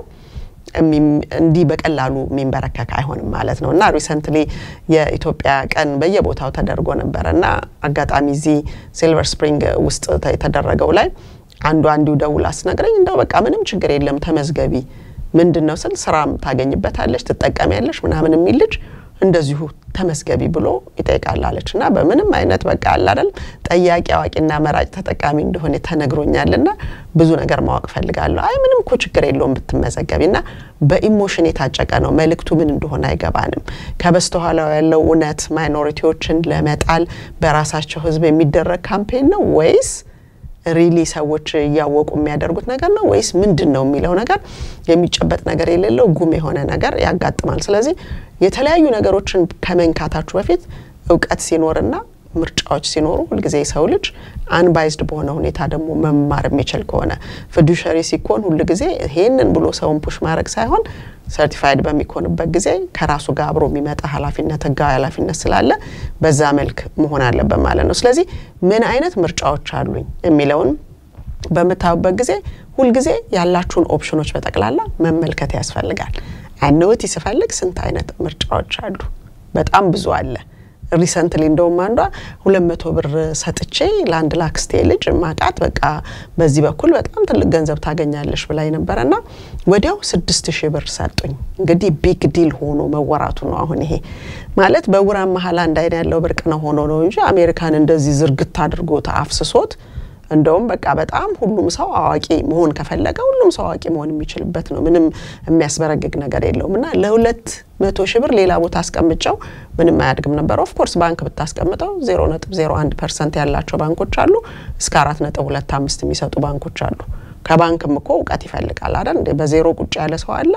[SPEAKER 1] እንዲ በቀላሉ ሚንበረከክ አይሆንም ማለት ነውና ሪሰንትሊ የኢትዮጵያ ቀን በየቦታው ተደርጎ ነበርና አጋጣሚ እዚ ሲልቨር ስፕሪንግ ውስጥ ተደረገው ላይ አንዱ ደውላስ ነግረኝ እንደው በቃ ምንም ችግር የለም ተመዝገቢ ምንድነው ስል ስራም ታገኝበታለሽ ትጠቀሚያለሽ ምናምን የሚል ልጅ እንደዚሁ ተመስገቢ ብሎ ይጠይቃል አለችና በምንም አይነት በቃ አላደል ጠያቂ አዋቂና መራጭ ተጠቃሚ እንደሆነ ተነግሮኛልና ብዙ ነገር ማወቅ ፈልጋለሁ አይ ምንም እኮ ችግር የለውም ብትመዘገቢና በኢሞሽን የታጨቀ ነው መልክቱ ምን እንደሆነ አይገባንም ከበስተኋላው ያለው እውነት ማይኖሪቲዎችን ለመጣል በራሳቸው ህዝብ የሚደረግ ካምፔን ነው ወይስ ሪሊ ሰዎች ያወቁ የሚያደርጉት ነገር ነው ወይስ ምንድነው የሚለው ነገር የሚጨበጥ ነገር የሌለው ጉም የሆነ ነገር ያጋጥማል ስለዚህ የተለያዩ ነገሮችን ከመንካታችሁ በፊት ዕውቀት ሲኖርና ምርጫዎች ሲኖሩ ሁሉ ጊዜ ሰው ልጅ አንባይዝድ በሆነ ሁኔታ ደግሞ መማር የሚችል ከሆነ fiduciary ሲኮን ሁሉ ጊዜ ይሄንን ብሎ ሰውን ፑሽ ማድረግ ሳይሆን ሰርቲፋይድ በሚኮንበት ጊዜ ከራሱ ጋር አብሮ የሚመጣ ኃላፊነት ጋር ኃላፊነት ስላለ በዛ መልክ መሆን አለበት ማለት ነው ስለዚህ ምን አይነት ምርጫዎች አሉኝ የሚለውን በመታወቅ ጊዜ ሁሉ ጊዜ ያላችሁን ኦፕሽኖች በተቀላላ መመልከት ያስፈልጋል አኑቲ ሲፈልግ ስንት አይነት ምርጫዎች አሉ በጣም ብዙ አለ ሪሰንትሊ እንደውም አንዷ 200 ብር ሰጥቼ ላንድ ላክስቴ ልጅ ማቃት በቃ በዚህ በኩል በጣም ትልቅ ገንዘብ ታገኛለሽ ብላይ ነበርና ወዲያው 6000 ብር ሰጡኝ እንግዲህ ቢግ ዲል ሆኖ መወራቱ ነው አሁን ይሄ ማለት በውራን መሐላ እንዳይን ያለው ብርቅ ነው ሆኖ ነው እንጂ አሜሪካን እንደዚህ ዝርግት አድርጎ ታፍስሶት እንደውም በቃ በጣም ሁሉም ሰው አዋቂ መሆን ከፈለገ ሁሉም ሰው አዋቂ መሆን የሚችልበት ነው ምንም የሚያስበረግግ ነገር የለውምና ለ200 ሺህ ብር ሌላ ቦታ አስቀምጨው ምንም አያድግም ነበር ኦፍ ኮርስ ባንክ ብታስቀምጠው 0.01% ያላቸው ባንኮች አሉ እስከ 4.25 የሚሰጡ ባንኮች አሉ ከባንክም እኮ ዕውቀት ይፈልጋል አይደል እንዴ በዜሮ ቁጭ ያለ ሰው አለ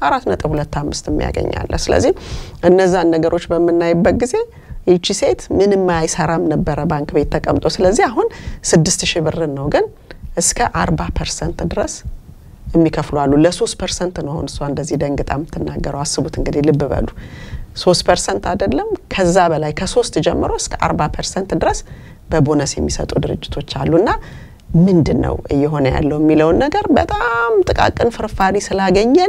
[SPEAKER 1] 4.25 የሚያገኛል ስለዚህ እነዛን ነገሮች በመናይበት ጊዜ እቺ ሴት ምንም አይሰራም ነበር ባንክ ቤት ተቀምጦ ስለዚህ አሁን 6000 ብር ነው ግን እስከ 40% ድረስ የሚከፍሉ አሉ ለ3% ነው አሁን እሷ እንደዚህ ደንግጣም ተናገረው አስቡት እንግዲህ ልብ በሉ 3% አይደለም ከዛ በላይ ከ3 ጀምሮ እስከ 40% ድረስ በቦነስ የሚሰጡ ድርጅቶች አሉና ምንድነው እየሆነ ያለው የሚለው ነገር በጣም ጥቃቅን ፍርፋሪ ስላገኘን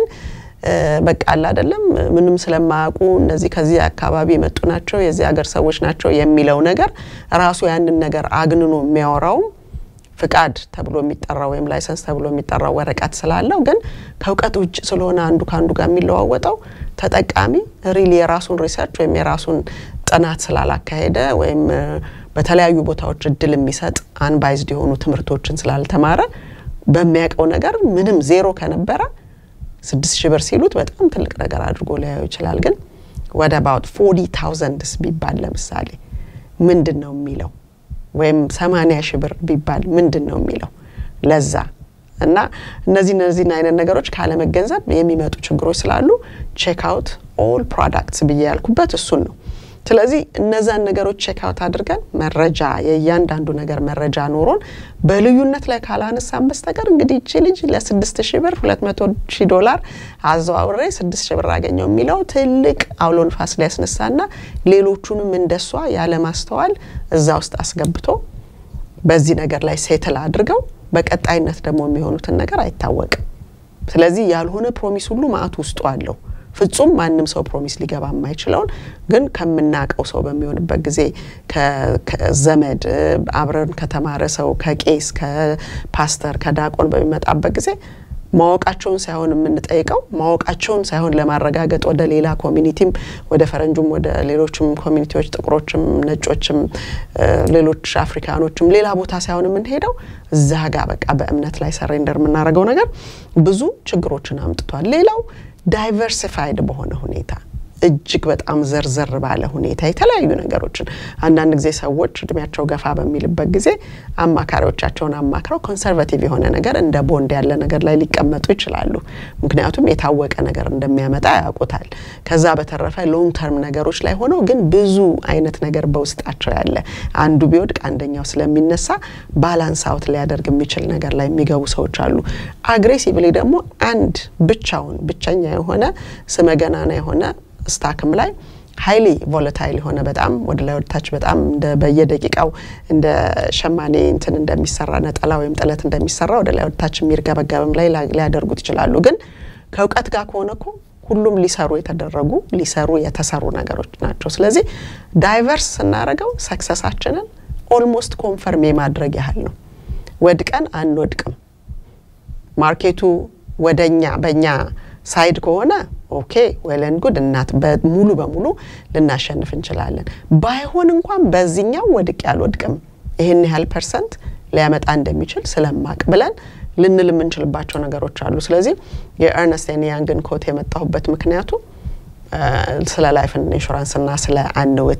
[SPEAKER 1] በቃ አይደለም ምንም ስለማያውቁ እነዚህ ከዚህ አካባቢ መጡ ናቸው የዚህ ሀገር ሰዎች ናቸው የሚለው ነገር ራሱ ያንን ነገር አግንኖ የሚያወራው ፍቃድ ተብሎ የሚጠራው ወይም ላይሰንስ ተብሎ የሚጠራው ወረቀት ስላለው ግን ከውቀት ውጭ ስለሆነ አንዱ ካንዱ ጋር የሚለዋወጣው ተጠቃሚ ሪሊ የራሱን ሪሰርች ወይም የራሱን ጥናት ስላላካሄደ ወይም በተለያዩ ቦታዎች እድል የሚሰጥ አንባይዝድ የሆኑ ትምርቶችን ስላልተማረ በሚያቀው ነገር ምንም ዜሮ ከነበረ 6000 ብር ሲሉት በጣም ትልቅ ነገር አድርጎ ሊያዩ ይችላል ግን what about 40,000 ቢባል ለምሳሌ ምንድነው የሚለው ወይም 80,000 ብር ቢባል ምንድነው የሚለው ለዛ እና እነዚህ አይነት ነገሮች ካለ መገንዘብ የሚመጡ ችግሮች ስላሉ check out all products በያልኩበት እሱን ነው ስለዚህ እነዛን ነገሮች check out አድርገን መረጃ የእያንዳንዱ ነገር መረጃ ኖሮን በልዩነት ላይ ካላነሳን በስተቀር እንግዲህ እቺ ልጅ ለ6000 ብር $200,000 አዘዋውሬ 6000 ብር አገኘው የሚለው ትልቅ አውሎን ፋስ ሊያስነሳና ሌሎቹንም እንደሷ ያለ ማስተዋል እዛ ውስጥ አስገብቶ በዚህ ነገር ላይ ሴትል አድርገው በቀጣይነት ደግሞ የሚሆኑትን ነገር አይታወቅም ስለዚህ ያልሆነ ፕሮሚስ ሁሉ ማአት ውስጡ አለው ፍጹም ማንንም ሰው ፕሮሚስ ሊገባ የማይችለውን ግን ከመናቀው ሰው በሚሆንበት ጊዜ ከዘመድ አብረን ከተማረ ሰው ከቄስ ከፓስተር ከዳቆን በሚመጣበት ጊዜ ማወቃቸውን ሳይሆን የምንጠይቀው ማወቃቸውን ሳይሆን ለማረጋገጥ ወደ ሌላ ኮሚኒቲም ወደ ፈረንጁም ወደ ሌሎችም ኮሚኒቲዎች ጥቁሮችም ነጮችም ሌሎች አፍሪካኖችም ሌላ ቦታ ሳይሆን የምንሄደው እዛ ጋር በቃ በእምነት ላይ ሰሬንደር የምናረጋው ነገር ብዙ ችግሮችን አምጥቷል ሌላው diversified በሆነ ሁኔታ እጅግ በጣም ዘርዘር ባለ ሁኔታ የተለያዩ ነገሮችን አንዳንድ ጊዜ ሰዎች እድሜያቸው ገፋ በሚልበት ጊዜ አማካሪዎቻቸውን አማክረው ኮንሰርቫቲቭ የሆነ ነገር እንደ ቦንድ ያለ ነገር ላይ ሊቀመጡ ይችላሉ ምክንያቱም የታወቀ ነገር እንደሚያመጣ ያውቁታል ከዛ በተረፈ ሎንግ ተርም ነገሮች ላይ ሆነው ግን ብዙ አይነት ነገር በውስጣቸው ያለ አንዱ ቢወድቅ አንደኛው ስለሚነሳ ባላንስ አውት ሊያደርግ የሚችል ነገር ላይ የሚገቡ ሰዎች አሉ አግሬሲቭሊ ደግሞ አንድ ብቻኛ የሆነ ስመገናና የሆነ ስታክም ላይ highly volatile ሆነ በጣም ወደ ላይ ወጣች በጣም እንደ በየደቂቃው እንደ ሸማኔ እንትን እንደሚሰራ ነጠላ ወይም ጥለት እንደሚሰራ ወደ ላይ ወጣች የሚርገበገብም ላይ ሊያደርጉት ይችላሉ ግን ከውቀት ጋር ሆነኮ ሁሉም ሊሰሩ የተሰሩ ነገሮች ናቸው ስለዚህ ዳይቨርስ እናረጋው ሰክሰሳችንን ኦልሞስት ኮንፈርም የማድረግ ያህል ነው ወድቀን አንወድቅም ማርኬቱ ወደኛ በእኛ ሳይድ ከሆነ ኦኬ ዌል ኤንድ ጉድ እናት በሙሉ በሙሉ ልናሸንፍ እንችላለን ባይሆን እንኳን በዚህኛው ወድቅ ያልወድቅም ይሄን ያህል ፐርሰንት ሊያመጣ እንደሚችል ስለማቅ ብለን ልንል የምንችልባቸው ነገሮች አሉ ስለዚህ የኤርነስት ኤንድ ያንግን ኮት የመጣሁበት ምክንያቱ ስለ ላይፍ ኢንሹራንስ እና ስለ አንኑቲ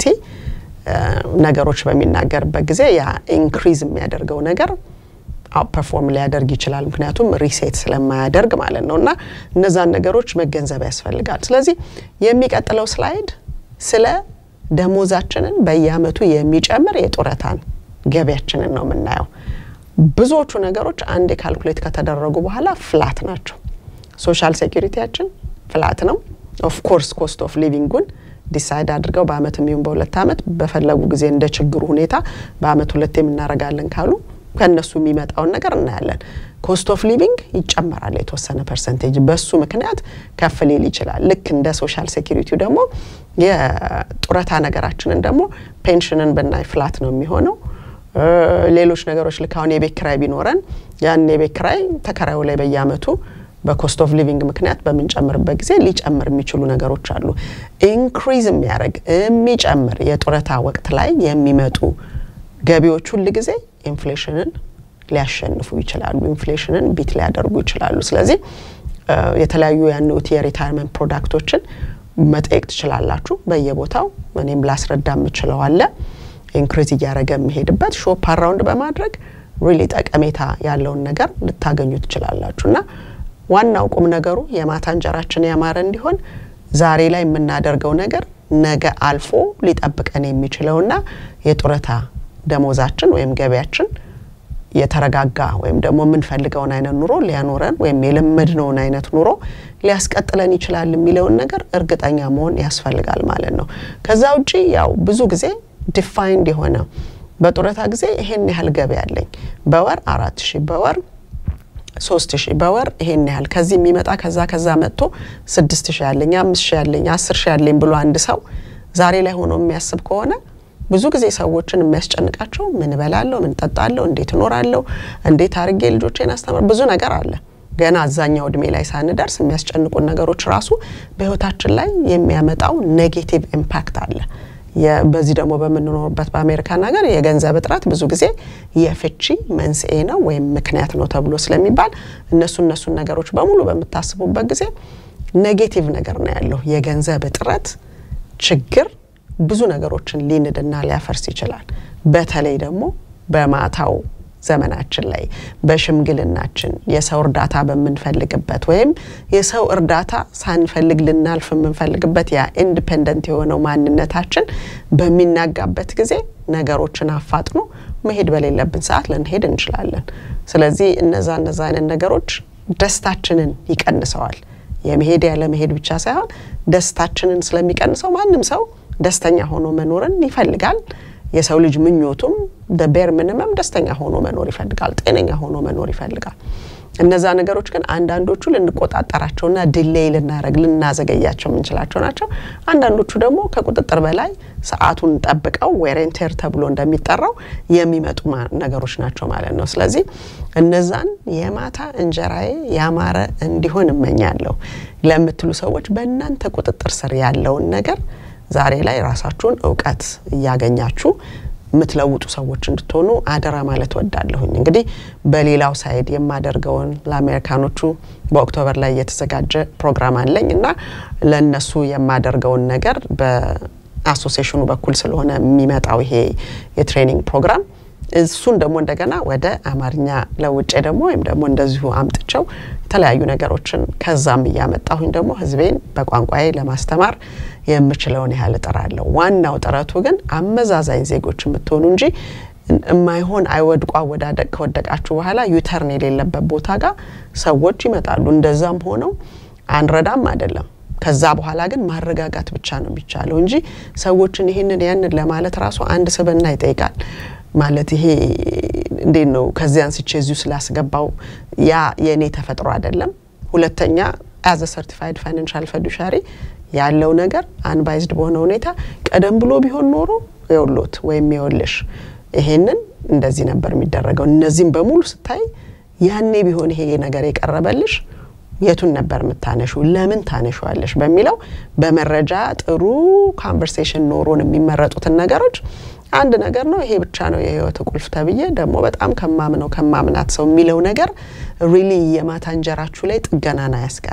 [SPEAKER 1] ነገሮች በሚናገርበት ጊዜ ያ ኢንክሪዝ የሚያደርገው ነገር ፐርፎርም ሊያደርግ ይችላል ምክንያቱም ሪሴት ስለማያደርግ ማለት ነውና እነዛን ነገሮች መገንዘብ ያስፈልጋል ስለዚህ የሚቀጥለው ስላይድ ስለ ደሞዛችንን በየአመቱ የሚጨምር የጡረታን ገቢያችንን ነው የምናየው ብዙዎቹ ነገሮች አንድ ካልኩሌት ከተደረጉ በኋላ ፍላት ናቸው ሶሻል ሴኩሪቲያችን ፍላት ነው ኦፍ ኮርስ ኮስት ኦፍ ሊቪንጉን ዲሳይድ አድርገው በአመት የሚሆን በሁለት አመት በፈለጉ ጊዜ እንደ ችግሩ ሁኔታ በአመት ሁለት የምናረጋለን ካሉ ከነሱ የሚመጣው ነገር እናያለን ኮስት ኦፍ ሊቪንግ ይጨምራል የተወሰነ ፐርሰንቴጅ በሱ ምክንያት ከፍ ሊል ይችላል ልክ እንደ ሶሻል ሴኩሪቲው ደግሞ የጡረታ ነገራችንን ደግሞ ፔንሽንን በናይ ፍላት ነው የሚሆነው ሌሎች ነገሮች ልካውን የቤት ኪራይ ቢኖረን ያን የቤት ኪራይ ተከራዩ ላይ በየአመቱ በኮስት ኦፍ ሊቪንግ ምክንያት በመንጨምርበት ጊዜ ሊጨምር የሚችሉ ነገሮች አሉ ኢንክሪዝ የሚጨምር የጡረታ ወቅት ላይ የሚመጡ ገቢዎች ሁሉ ጊዜ ኢንፍሌሽንን ሊያሸንፉ ይችላሉ ኢንፍሌሽንን ቢት ሊያደርጉ ይችላሉ ስለዚህ የተለያዩ ያንውት የሪታየርመንት ፕሮዳክቶችን መጠየቅ ትችላላችሁ በየቦታው እኔም ላስረዳ የምችለው አለ ኢንክሪዝ ያረገ የሚሄድበት ሾፕ አራውንድ በማድረግ ሪሊ ጠቀሜታ ያለውን ነገር ልታገኙ ትችላላችሁና ዋናው ቁም ነገሩ የማታ እንጀራችን ያማረ እንዲሆን ዛሬ ላይ የምናደርገው ነገር ነገ አልፎ ሊጠብቀን የሚችለውና የጡረታ ደሞዛችን ወይም ገቢያችን የተረጋጋ ወይም ደግሞ ምን ፈልገውን አይነት ኑሮ ሊያኖረን ወይም የለመድነው አይነት ኑሮ ሊያስቀጥለን ይችላል የሚለውን ነገር እርግጠኛ መሆን ያስፈልጋል ማለት ነው ከዛ ውጪ ያው ብዙ ጊዜ ዲፋይንድ የሆነ በጡረታ ጊዜ ይሄን ያህል ገቢ ያለኝ በወር 4000 በወር 3000 በወር ይሄን ያህል ከዚህ የሚመጣ ከዛ መጥቶ 6000 ያለኝ 5000 ያለኝ 10000 ያለኝ ብሎ አንድ ሰው ዛሬ ላይ ሆኖ የሚያስብ ከሆነ ብዙ ጊዜ ሰዎችን የሚያስጨንቃቸው ምን በላለው ምን ጠጣለው እንዴት ኖራለው እንዴት አርጌ ልጆቼን አስተምር ብዙ ነገር አለ ገና አዛኛው እድሜ ላይ ሳንደርስ የሚያስጨንቁ ነገሮች ራሱ በህይወታችን ላይ የሚያመጣው ኔጌቲቭ ኢምፓክት አለ በዚህ ደግሞ በመንኖርበት በአሜሪካን ሀገር የገንዘብ እጥረት ብዙ ጊዜ የፍቺ መንስኤ ነው ወይም ምክንያት ነው ተብሎ ስለሚባል እነሱን ነገሮች በሙሉ በመታሰቡበት ጊዜ ኔጌቲቭ ነገር ነው ያለው የገንዘብ እጥረት ችግር ብዙ ነገሮችን ሊንድና ሊያፈርስ ይችላል በተለይ ደግሞ በማታው ዘመናችን ላይ በሽምግልናችን የሰው እርዳታ በመንፈልግበት ወይም የሰው እርዳታ ሳንፈልግ ልናልፍ የምንፈልግበት ያ ኢንዲፔንደንት የሆነው ማንነታችን በሚናጋበት ጊዜ ነገሮችን አፋጥኖ መሄድ በሌለብን ሰዓት ልንሄድ እንችላለን ስለዚህ እነዛ አይነት ነገሮች ደስታችንን ይቀንሰዋል የመሄድ ያለ መሄድ ብቻ ሳይሆን ደስታችንን ስለሚቀንሰው ማንንም ሰው ደስተኛ ሆኖ መኖርን ይፈልጋል የሰው ልጅ ምኞቱም በቤር ምንመም ደስተኛ ሆኖ መኖር ይፈልጋል ጤነኛ ሆኖ መኖር ይፈልጋል እነዛ ነገሮች ግን አንዳንዶቹ ልንቆጣጣራቸውና ዲሌይ ልናዘገያቸው እንችላቸው ናቸው አንዳንዶቹ ደግሞ ከቁጥጥር በላይ ሰዓቱን ጠብቀው ዌሬንተር ተብሎ እንደሚጠራው የሚመጡ ነገሮች ናቸው ማለት ነው ስለዚህ እነዛን የማታ እንጀራዬ ያማረ እንዲሆን እመኛለሁ ለምትሉ ሰዎች በእናንተ ቁጥጥር ስር ያለው ነገር ዛሬ ላይ ራሳችሁን ዕውቀት ያገኛችሁ ምትለውጡ ሰዎች እንድትሆኑ አደራ ማለት ወዳለሁኝ እንግዲህ በሌላው ሳይድ የማደርገውን ለአሜሪካኖቹ በኦክቶበር ላይ የተዘጋጀ ፕሮግራም አለኝና ለነሱ የማደርገውን ነገር በአሶሲዬሽኑ በኩል ስለሆነ የሚመጣው ይሄ የትሬኒንግ ፕሮግራም እሱን ደግሞ እንደገና ወደ አማርኛ ለውጬ ደግሞ ወይም ደግሞ እንደዚሁ አምጥቸው የተለያዩ ነገሮችን ከዛም ያመጣሁኝ ደግሞ ህዝቤን በቋንቋዬ ለማስተማር የምችለውን ያህል እጥራለሁ ዋናው ጥረቱ ግን አመዛዛኝ ዜጎች የምትሆኑ እንጂ የማይሆን አይወድቋ ወደቃችሁ በኋላ ዩተርን የሌለበት ቦታ ጋር ሰዎች ይመጣሉ እንደዛም ሆነው አንረዳም አይደለም ከዛ በኋላ ግን ማረጋጋት ብቻ ነው የሚቻለው እንጂ ሰዎችን ይሄንን ያንን ለማለት ራሱ አንድ ስብዕና ይጠይቃል ማለት ይሄ እንዴት ነው ከዚያን ሲቸዙ ስላስገባው ያ የኔ ተፈጥሮ አይደለም ሁለተኛ as a certified financial fiduciary ያለው ነገር unbiased በሆነ ሁኔታ ቀደም ብሎ ቢሆን ኖሮ ይወሎት ወይም ይወልሽ ይሄንን እንደዚህ ነበር የሚደረገው እነዚህም በሙሉ ስታይ ያኔ ቢሆን ይሄ ነገር የቀረበልሽ የቱን ነበር መታነሹ ለምን ታነሹአለሽ በሚለው በመረጃ ጥሩ ኮንቨርሴሽን ኖሮን የሚመረጡት ነገሮች አንድ ነገር ነው ይሄ ብቻ ነው የህይወት ቁልፍ ተብዬ ደግሞ በጣም ከማምናት ሰው የሚለው ነገር ሪሊ የማታ እንጀራችሁ ላይ ጥገናና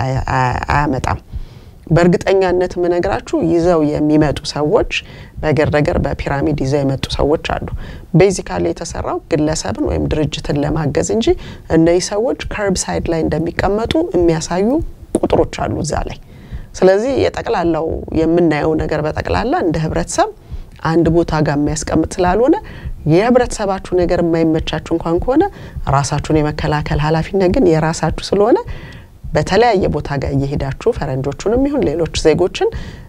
[SPEAKER 1] አያመጣም በእርግጠኛነት ምነግራችሁ ይዘው የሚመጡ ሰዎች በገረገር በፒራሚድ ይዘው የመጡ ሰዎች አሉ ቤዚካሊ የተሰራው ግለሰብን ወይም ድርጅትን ለማገዝ እንጂ እነዚህ ሰዎች ከርብ ሳይድ ላይ እንደሚቀመጡ የሚያሳዩ ቁጥሮች አሉ እዛ ላይ ስለዚህ የጠቅላላው የምናየው ነገር በጠቅላላ እንደ ህብረተሰብ አንድ ቦታ ጋር የሚያስቀምጥ ስላልሆነ የህብረተሰባችሁ ነገር የማይመቻችሁ እንኳን ከሆነ ራሳችሁን የመከላከል ኃላፊነት ግን የራሳችሁ ስለሆነ በተለያየ ቦታ ጋር እየሄዳችሁ ፈረንጆቹንም ይሁን ሌሎች ዜጎችን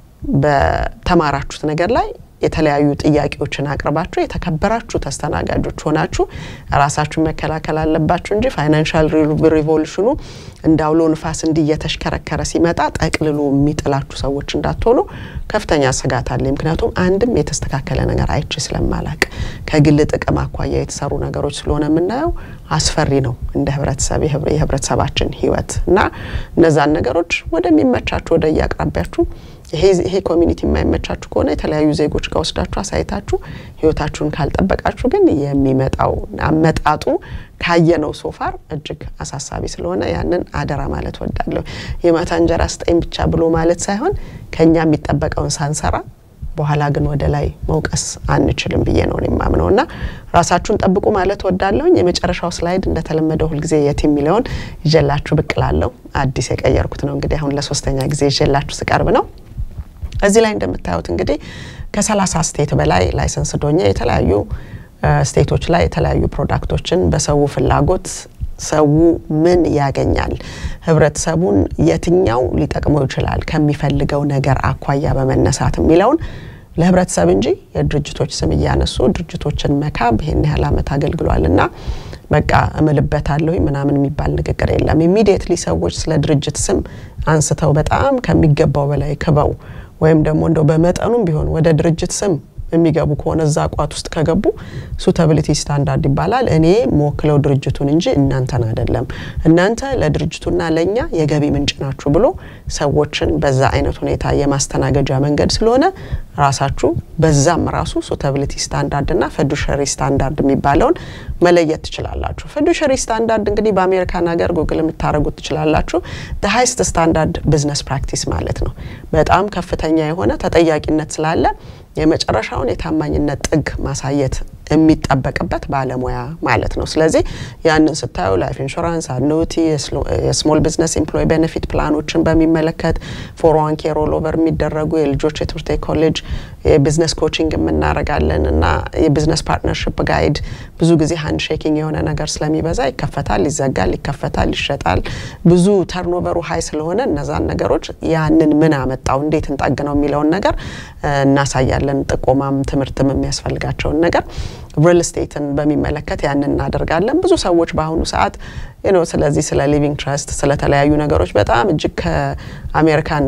[SPEAKER 1] በተማራችሁት ነገር ላይ የተለያዩ ጥያቄዎችን አቅርባችሁ የተከበራችሁ ተስተናጋጆች ሆናችሁ ራሳችሁን መከላከል አለባችሁ እንጂ ፋይናንሻል ሪቮሉሽኑ እንዳውሎ ንፋስ እንዲየተሽከረከረ ሲመጣ ጠቅልሎ የሚጥላችሁ ሰዎች እንዳትሆኑ ከፍተኛ ስጋት አለ ምክንያቱም አንድም የተስተካከለ ነገር አይቼ ስለማላቅ ከግል ጥቅም አኳያ የተሰሩ ነገሮች ስለሆነ ምናየው አስፈሪ ነው እንደ ህብረተሰብ የህብረተሰባችን ህይወት እና እነዛን ነገሮች ወደሚመቻችሁ ወደ ያቀርባችሁ ይሄ ኮሚኒቲ የማይመቻችሁ ከሆነ የተለያዩ ዜጎች ጋር ወስዳችሁ አሳይታችሁ ህይወታችሁን ካልጠበቃችሁ ግን የሚመጣው አመጣጡ ካየነው ሶፋር እጅግ አሳሳቢ ስለሆነ ያንን አደራ ማለት ወዳለሁ የማታ እንጀራ ስጠኝ ብቻ ብሎ ማለት ሳይሆን ከኛ የሚጠበቀውን ሳንሰራ በኋላ ግን ወደ ላይ መውቀስ አንችልም ብዬ ነው የማምነውና ራሳችሁን ጠብቁ ማለት ወዳለሁ የመጨረሻው ስላይድ እንደተለመደው ሁሉ ጊዜ የት የሚለውን ይጀላችሁ ብቅላለሁ አዲስ የቀየርኩት ነው እንግዲህ አሁን ለሶስተኛ ጊዜ ይጀላችሁ ስቀርብ ነው እዚህ ላይ እንደምታዩት እንግዲህ ከ30 ስቴት በላይ ላይሰንስ ዶኛ የተለያዩ ስቴቶች ላይ የተለያዩ ፕሮዳክቶችን በሰው ፍላጎት ሰው ምን ያገኛል ህብረተሰቡን የትኛው ሊጠቅመው ይችላል ከሚፈልገው ነገር አኳያ በመነሳት የሚለውን ለህብረተሰብ እንጂ የድርጅቶች ስም ያነሱ ድርጅቶችን መካብ ይሄን ያህል አመት አገልግሏልና በቃ እምልበታለሁ ምናምን የሚባል ንግግር የለም ኢሚዲየትሊ ሰዎች ስለ ድርጅት ስም አንስተው በጣም ከሚገባው በላይ ከበው ወይም ደግሞ እንደው በመጠኑም ቢሆን ወደ ድርጅት ስም የሚገቡ ከሆነ እዛ ቋት ውስጥ ከገቡ ሱታቢሊቲ ስታንዳርድ ይባላል እኔ ሞክለው ድርጅቱን እንጂ እናንተን አይደለም እናንተ ለድርጅቱና ለኛ የገቢ ምንጭ ናችሁ ብሎ ሰዎችን በዛ አይነት ሁኔታ የማስተናገጃ መንገድ ስለሆነ ራሳችሁ በዛም ራሱ ሱታቢሊቲ ስታንዳርድና ፊዱሻሪ ስታንዳርድ የሚባለውን መለየት ትችላላችሁ ፊዱሻሪ ስታንዳርድ እንግዲህ በአሜሪካን ሀገር ጉግል የምታረጉት ትችላላችሁ the highest standard business practice ማለት ነው በጣም ከፍተኛ የሆነ ተጠያቂነት ስላለ የመጨረሻውን የታማኝነት ጥግ ማሳየት የሚጠበቅበት ባለሙያ ማለት ነው ስለዚህ ያንን ስታዩ ላይፍ ኢንሹራንስ አኑቲ የስሞል ቢዝነስ ኤምፕሎይ ቤኔፊት ፕላኖችን በሚመለከት 401k ሮል ኦቨር የሚደረጉ የልጆች የትምህርት ኮሌጅ የቢዝነስ ኮቺንግ እናረጋለን እና የቢዝነስ ፓርትነርሺፕ ጋይድ ብዙ ጊዜ ሃንድ ሼኪንግ የሆነ ነገር ስለሚበዛ ይከፈታል ይዘጋል ይከፈታል ይሸጣል ብዙ ተርኖቨሩ ሃይ ስለሆነ እነዛን ነገሮች ያንን ምን አመጣው እንዴት እንጣገነው የሚለውን ነገር እናሳያለን ጥቆማም ትምህርትም የሚያስፈልጋቸው ነገር real estate በሚመለከት ያንን እናደርጋለን ብዙ ሰዎች በአሁኑ ሰዓት ስለዚህ ስለ ሊቪንግ ትረስት ስለ ተለያዩ ነገሮች በጣም እጅግ ከአሜሪካን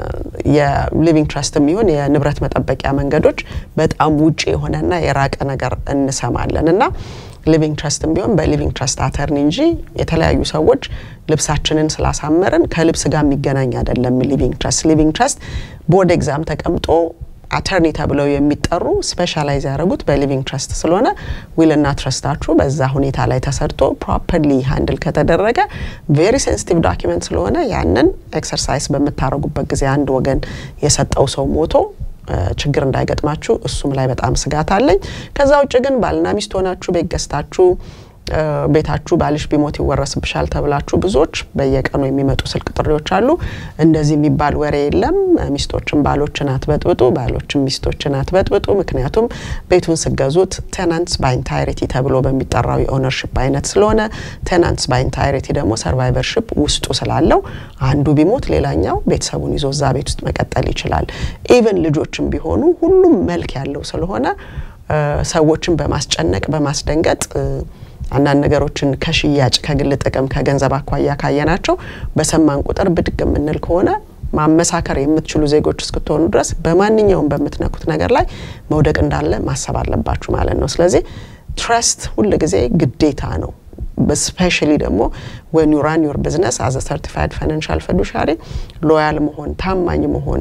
[SPEAKER 1] የሊቪንግ ትረስት የሚሆን የንብረት መጠበቂያ መንገዶች በጣም ውጪ የሆነና የራቀ ነገር እንሰማለንና ሊቪንግ ትረስትም ቢሆን በሊቪንግ ትረስት አተርኒ እንጂ የተለያዩ ሰዎች ልብሳችንን ስላሳመረን ከልብስ ጋር የሚገናኝ አይደለም ሊቪንግ ትረስት ቦርድ ኤግዛም ተቀምጦ አተርኒ ተብለው የሚጠሩ ስፔሻላይዝ ያደረጉት በሊቪንግ ትረስት ስለሆነ ዊልና ትረስታችሁ በዛ ሁኔታ ላይ ተሰርቶ ፕሮፐርሊ ሃንድል ከተደረገ ቬሪ ሴንሲቲቭ ዶክመንት ስለሆነ ያንን ኤክሰርሳይዝ በመታረጉበት ጊዜ አንድ ወገን የሰጠው ሰው ሞቶ ችግር እንዳይገጥማችሁ እሱም ላይ በጣም ስጋት አለኝ ከዛ ውጭ ግን ባልና ሚስት ሆናችሁ በገስታችሁ ቤታችሁ ባልሽ ቢሞት ይወረስብሻል ተብላችሁ ብዙዎች በየቀኑ የሚመጡ ስልክ ጥሪዎች አሉ እንደዚህ የሚባል ወሬ የለም ሚስቶችን ባሎችን አትበጥብጡ ባሎችን ሚስቶችን አትበጥብጡ ምክንያቱም ቤቱን ስገዙት ቴናንትስ ባይ ኢንታይሪቲ ተብሎ በሚጠራው የኦነርሺፕ አይነት ስለሆነ ቴናንትስ ባይ ኢንታይሪቲ ደግሞ ሰርቫይቨርሺፕ ውስጡ ስላለው አንዱ ቢሞት ሌላኛው ቤተሰቡን ይዞ እዛ ቤት ውስጥ መቀጠል ይችላል ኢቭን ልጆችም ቢሆኑ ሁሉም መልክ ያለው ስለሆነ ሰዎችን በማስጨነቅ በማስደንገጥ አንዳንድ ነገሮችን ከሽያጭ ከግል ጥቅም ከገንዘብ አኳያ ካየናቸው በሰማን ቁጥር ብድግ ምንል ከሆነ ማመሳከር የምትችሉ ዜጎች እስክትሆኑ ድረስ በማንኛውም በመትነኩት ነገር ላይ መውደቅ እንዳለ ማሰብ አለባችሁ ማለት ነው ስለዚህ ትረስት ሁሉ ጊዜ ግዴታ ነው especially ደግሞ when you run your business as a certified financial fiduciary loyal መሆን ታማኝ መሆን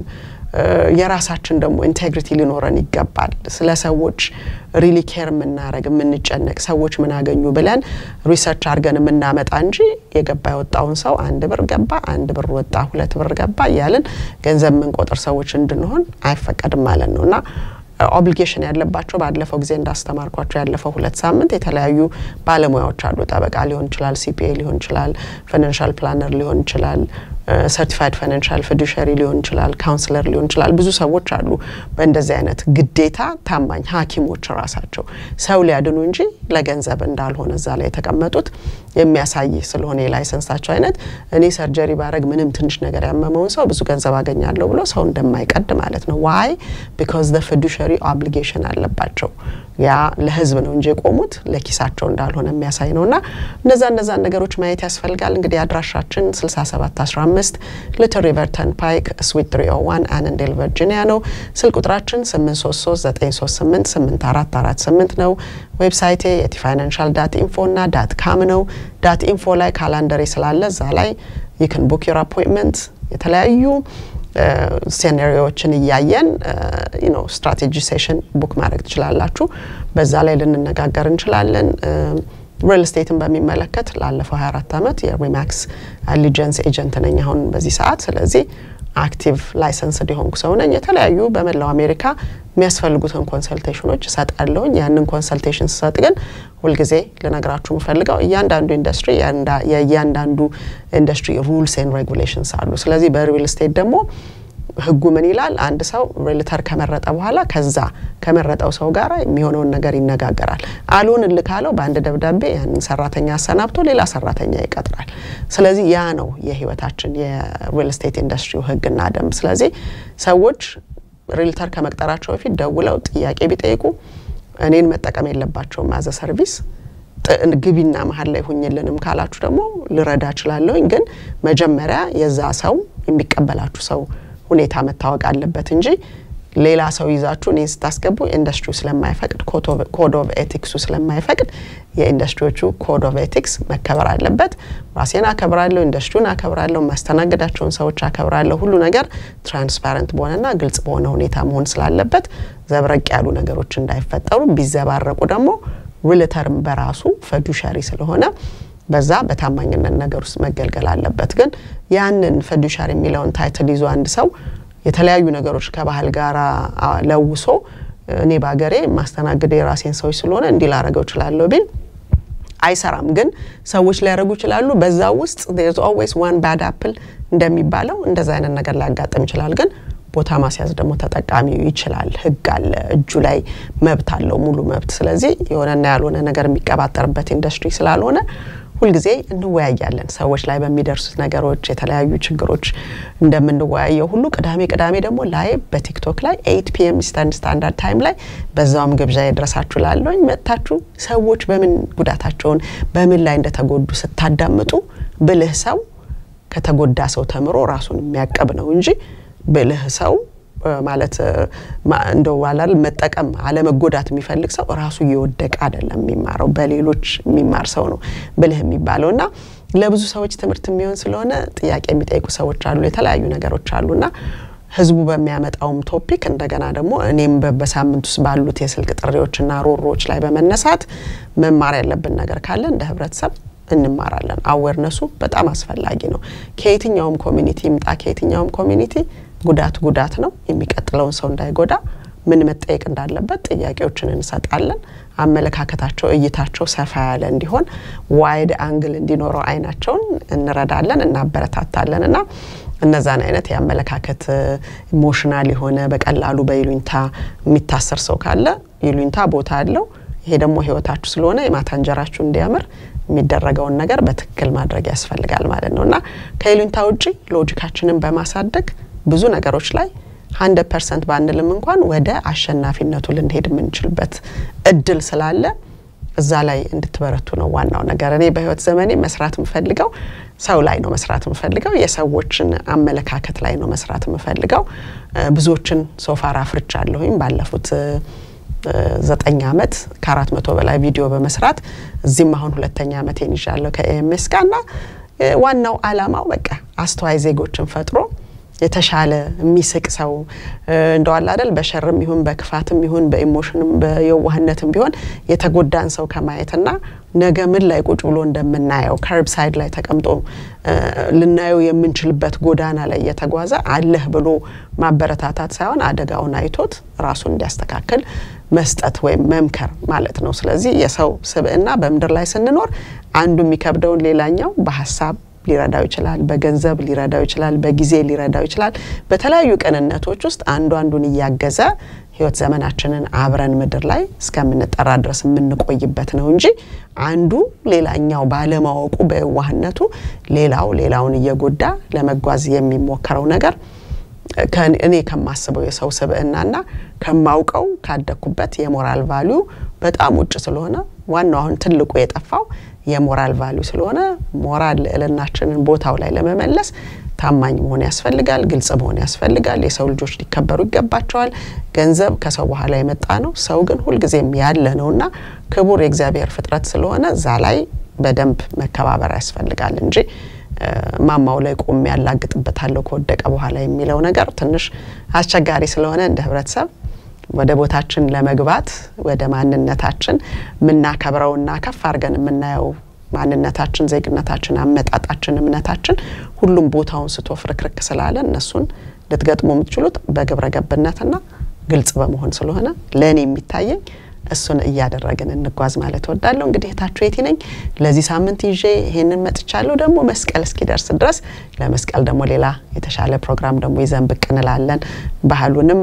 [SPEAKER 1] የራሳችን ደግሞ ኢንቴግሪቲ ሊኖረን ይገባል ስለ ሰዎች ሪሊ ኬር ምናረግ ምንጨነቅ ሰዎች ምን አገኙ ብለን ሪሰርች አርገን ምናመጣ እንጂ የገባ ያወጣውን ሰው አንድ ብር ገባ አንድ ብር ወጣ ሁለት ብር ገባ ያለን ገንዘብ ምን ቆጥር ሰዎች እንድንሆን አይፈቀድም ማለት ነውና ኦብሊጌሽን ያለባቸው ባለፈው ጊዜ እንዳስተማርኳቸው ያለፈው 2 ሳምንት የተለያዩ ባለሙያዎች አሉ ጠበቃ ሊሆን ይችላል ሲፒኤ ሊሆን ይችላል ፋይናንሻል ፕላነር ሊሆን ይችላል certified financial fiduciary ሊሆን ይችላል ካውንሰለር ሊሆን ይችላል ብዙ ሰዎች አሉ በእንደዚህ አይነት ግዴታ ታማኝ ሐኪሞች ራሳቸው ሰው ሊያድኑ እንጂ ለገንዘብ እንዳልሆነ እዛ ላይ ተቀመጡት የሚያሳይ ስለሆነ የላይሰንሳቸው አይነት እኔ ሰርጀሪ ባረግ ምንም ትንሽ ነገር ያመመው ሰው ብዙ ገንዘብ አገኛለሁ ብሎ ሰው እንደማይቀድ ማለት ነው why because the fiduciary obligation አለባቸው ያ ለህዝብ ነው እንጂ ቆሙት ለኪሳቸው እንዳልሆነ የሚያሳይ ነውና እነዛ ነገሮች ማየት ያስፈልጋል እንግዲህ አድራሻችን 6715 Little River Turnpike Suite 301 Annandale Virginia ነው ስልክ ቁጥራችን 83393888448 ነው ዌብሳይቴ yettifinancial.info እና .com ነው .info ላይ ካላንደር ስላለ እዛ ላይ you can book your appointment የተለያዩ scenarioዎችን ያያየን strategy session book ማድረግ ትችላላችሁ በዛ ላይ ልንነጋገር እንችላለን real estate በሚመለከት ላለፈው 24 አመት የሪማክስ allegiance agent ነኝ አሁን በዚህ ሰዓት ስለዚህ active licensed የሆንኩ ሰው ነኝ የተለያዩ በመላው አሜሪካ የሚያስፈልጉትን ኮንሰልቴሽኖች ሰጣለሁ ያንን ኮንሰልቴሽን ሰጥ ግን ሁሉ ጊዜ ለነገራችሁ ፈልጋው እያንዳንዱ ኢንዱስትሪ የእያንዳንዱ ኢንዱስትሪ rules and regulations አሉ ስለዚህ በሪል ስቴት ደግሞ ህጉ ምን ይላል አንድ ሰው ሪልተር ከመረጠ በኋላ ከዛ ከመረጠው ሰው ጋር የሚሆነውን ነገር ይነጋገራል አሉን ልካለው በአንድ ደብዳቤ ያንን ሰራተኛ አሰናብቶ ሌላ ሰራተኛ ይቀጥራል ስለዚህ ያ ነው የህይወታችን የሪል ስቴት ኢንዱስትሪ ህግና ደንብ ስለዚህ ሰዎች ሪልተር ከመቅጠራቸው በፊት ደውለው ጥያቄ ቢጠይቁ እኔን መጠቀም የለባቸውም ማዘ ሰርቪስ ግቢና መሐል ላይ ሆኝልንም ካላችሁ ደግሞ ልረዳ እችላለሁ ግን መጀመሪያ የዛ ሰው የሚቀበላችሁ ሰው ሁኔታ መታወቅ አለበት እንጂ ሌላ ሰው ይዛችሁ እኔን ስታስገቡ ኢንዱስትሪው ስለማይፈቅድ ኮድ ኦፍ ኤቲክሱ ስለማይፈቅድ የኢንዱስትሪዎቹ ኮድ ኦፍ ኤቲክስ መከበር አለበት ራሴን አከብራለሁ ኢንዱስትሪውን አከብራለሁ ማስተናገዳቸውን ሰዎች አከብራለሁ ሁሉ ነገር ትራንስፓረንት በሆነና ግልጽ በሆነ ሁኔታ መሆን ስላለበት ዘብረቅ ያሉ ነገሮች እንዳይፈጠሩ ቢዘባረቁ ደግሞ ሪሌተርም በራሱ ፊዱሻሪ ስለሆነ በዛ በታማኝነት ነገር ውስጥ መገልገል አለበት ግን ያንን ፊዱሻሪ የሚለውን ታይትል ይዞ አንድ ሰው የተለያዩ ነገሮች ከባህል ጋራ ለውሶ እኔ ባገሬ ማስተናገድ የራሴን ሰዎች ስለሆነ እንዲላረገው ይችላልው ቢል አይሰራም ግን ሰዎች ሊያረጉ ይችላሉ በዛው ውስጥ there's always one bad apple እንደሚባለው እንደዛ አይነት ነገር ሊያጋጥም ይችላል ግን ቦታ ማስያዝ ደግሞ ተጠቃሚው ይችላል ህግ አለ እጁ ላይ መብት አለው ሙሉ መብት ስለዚህ የሆነና ያልሆነ ነገር የሚቀባጠርበት ኢንዱስትሪ ስላልሆነ ሁሉ ጊዜ እንወያያለን ሰዎች ላይ በሚደርሱት ነገሮች የተለያዩ ችግሮች እንደምንወያየው ሁሉ ቅዳሜ ደግሞ ላይ በቲክቶክ ላይ 8 PM ስታንዳርድ ታይም ላይ በዛውም ግብዣ ይድረሳችሁ ላለኝ መጣችሁ ሰዎች በምን ጉዳታቸውን በምን ላይ እንደተጎዱ ስታዳምጡ ብልህ ሰው ከተጎዳ ሰው ተምሮ ራሱን የሚያቀብ ነው እንጂ ብልህ ሰው ማለት እንደው ዋላል መጠቀም አለ መጎዳት የሚፈልግ ሰው ራሱ ይወደቅ አይደለም የሚማረው በሌሎች የሚማር ሰው ነው ብልህ የሚባለውና ለብዙ ሰዎች ትምርት የሚሆን ስለሆነ ጥያቄ የሚጠይቁ ሰዎች አሉ የተለያዩ ነገሮች አሉና ህዝቡ በሚያመጣውም ቶፒክ እንደገና ደግሞ እኔም በሳምንት ውስጥ ባሉት የስልክ ጥሪዎችና ሮሮዎች ላይ በመነሳት መማር ያለብን ነገር ካለ እንደ ህብረተሰብ እንማራለን አዌርነሱ በጣም አስፈላጊ ነው ከየትኛውም ኮሚኒቲ ምጣ ከየትኛውም ኮሚኒቲ ጉዳት ነው የሚቀጥለውን ሰው እንዳይጎዳ ምን መጠየቅ እንዳለበት ጥያቄዎችን እንሰጣለን አመለካከታቸው እይታቸው ሰፋ ያለ እንዲሆን ዋይድ አንግል እንዲኖረው አይናቸውን እንረዳለን እናበረታታለንና እነዛን አይነት ያመለካከት ኢሞሽናል የሆነ በቀላሉ በይሉኝታ የሚታሰር ሰው ካለ ይሉኝታ ቦታ አለው ይሄ ደግሞ ህይወታችሁ ስለሆነ የማታንጀራችሁ እንዲያምር የሚደረገውን ነገር በትክክል ማድረግ ያስፈልጋል ማለት ነውና ከይሉኝታ ውጪ ሎጂካችንን በማሳደግ ብዙ ነገሮች ላይ 100% ባንልም እንኳን ወደ አሸናፊነቱ ልንሄድ የምንችልበት እድል ስላለ እዛ ላይ እንድትበረቱ ነው ዋናው ነገር እኔ በህይወት ዘመኔ መስራት የምፈልገው ሰው ላይ ነው መስራት የምፈልገው የሰዎችን አመለካከት ላይ ነው መስራት የምፈልገው ብዙዎችን ሶፋር አፍርቻለሁኝ ባለፉት 9 አመት ከ400 በላይ ቪዲዮ በመስራት እዚህም አሁን ሁለተኛ አመቴን ይዣለሁ ከEMS ጋርና ዋናው አላማው በቃ አስተዋይ ዜጎችን ፈጥሮ የተሻለ የሚስቅ ሰው እንደዋል አይደል በሸርም ይሁን በክፋትም ይሁን በኢሞሽንም በየዋህነትም ቢሆን የተጎዳን ሰው ከማየትና ነገ ምን ላይ ቁጭ ብሎ እንደምናየው ከርብ ሳይድ ላይ ተቀምጦ ልናየው የምንችልበት ጎዳና ላይ የተጓዘ አለህ ብሎ ማበረታታት ሳይሆን አደጋውን አይቶት ራሱን እንዲያስተካክል መስጠት ወይ መምከር ማለት ነው ስለዚህ የሰው ስብዕና በመድር ላይ ስንኖር አንዱ የሚከብደው ሌላኛው በሐሳብ ሊረዳው ይችላል በገንዘብ ሊረዳው ይችላል በጊዜ ሊረዳው ይችላል በተለያዩ ቀንነቶች ውስጥ አንዱን ያገዘ ህይወት ዘመናችንን አብረን ምድር ላይ እስከምንጠራ ድረስ የምንቆይበት ነው እንጂ አንዱ ሌላኛው ባለማወቁ በዋህነቱ ሌላውን እየጎዳ ለመጓዝ የሚሞከረው ነገር እኔ ከማስበው የሰው ስብዕናና ከማውቀው ካደኩበት የሞራል ቫልዩ በጣም ውጭ ስለሆነ ዋናው አሁን ትልቁ የጠፋው የሞራል ቫልዩ ስለሆነ ሞራል ለናችንን ቦታው ላይ ለመመለስ ታማኝ መሆን ያስፈልጋል ግልጽ መሆን ያስፈልጋል የሰው ልጆች ሊከበሩ ይገባቸዋል ገንዘብ ከሰው በኋላ የመጣ ነው ሰው ግን ሁሉ ጊዜም ያለ ነውና ክቡር የእግዚአብሔር ፍጥረት ስለሆነ ዛላይ በደንብ መከባበር ያስፈልጋል እንጂ ማማው ላይ ቆም ያላግጥበታለው ከወደቀ በኋላ የሚለው ነገር ትንሽ አስቸጋሪ ስለሆነ እንደ ህብረተሰብ ወደ ቦታችን ለመግባት ወደ ማንነታችን ምናከብረውና ከፍ አርገን ምናየው ማንነታችን ዜግነታችን አመጣጣችን እምነታችን ሁሉም ቦታውን ስቶ ፍርክርክ ስላለ እነሱን ልትገጥሙ የምትችሉት በግብረ ገብነትና ግልጽ በመሆን ስለሆነ ለኔ የሚታየኝ እሱን እያደረግን እንጓዝ ማለት ወዳለው እንግዲህ ታቹ የቲ ነኝ ለዚህ ሳምንት ይዤ ይሄንን መጥቻለሁ ደግሞ መስቀል እስኪደርስ ድረስ ለመስቀል ደግሞ ሌላ የተሻለ ፕሮግራም ደግሞ ይዘን ብቅ እንላለን ባህሉንም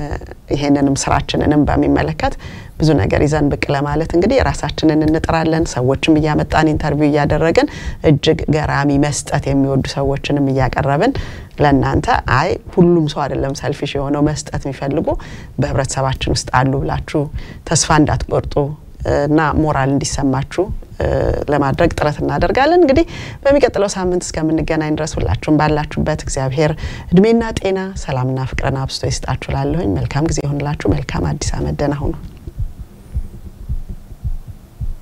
[SPEAKER 1] ይሄንንም ስራችንንም በሚመለከት ብዙ ነገር ይዘን ብቅ ለማለት እንግዲህ ራሳችንን እንጥራለን ሰዎችም ያመጣን ኢንተርቪው ያደረግን እጅግ ገራሚ መስጠት የሚወዱ ሰዎችንም ያቀርበን ለናንተ አይ ሁሉም ሰው አይደለም ሰልፊሽ የሆነው መስጠት የሚፈልጉ በህብረተሰባችን ውስጥ አሉ ብላችሁ ተስፋ እንዳትቆርጡ እና ሞራል እንዲሰማችሁ ለማድረግ ጥረት እናደርጋለን እንግዲህ በሚቀጥለው ሳምንት እስከምንገናኝ ድረስ ሁላችሁም ባላችሁበት እግዚአብሔር እድሜና ጤና ሰላምና ፍቅርና አብስቶ ይስጣችሁ ላለሁኝ መልካም ጊዜ ይሁንላችሁ መልካም አዲስ አመት ደህና ሁኑ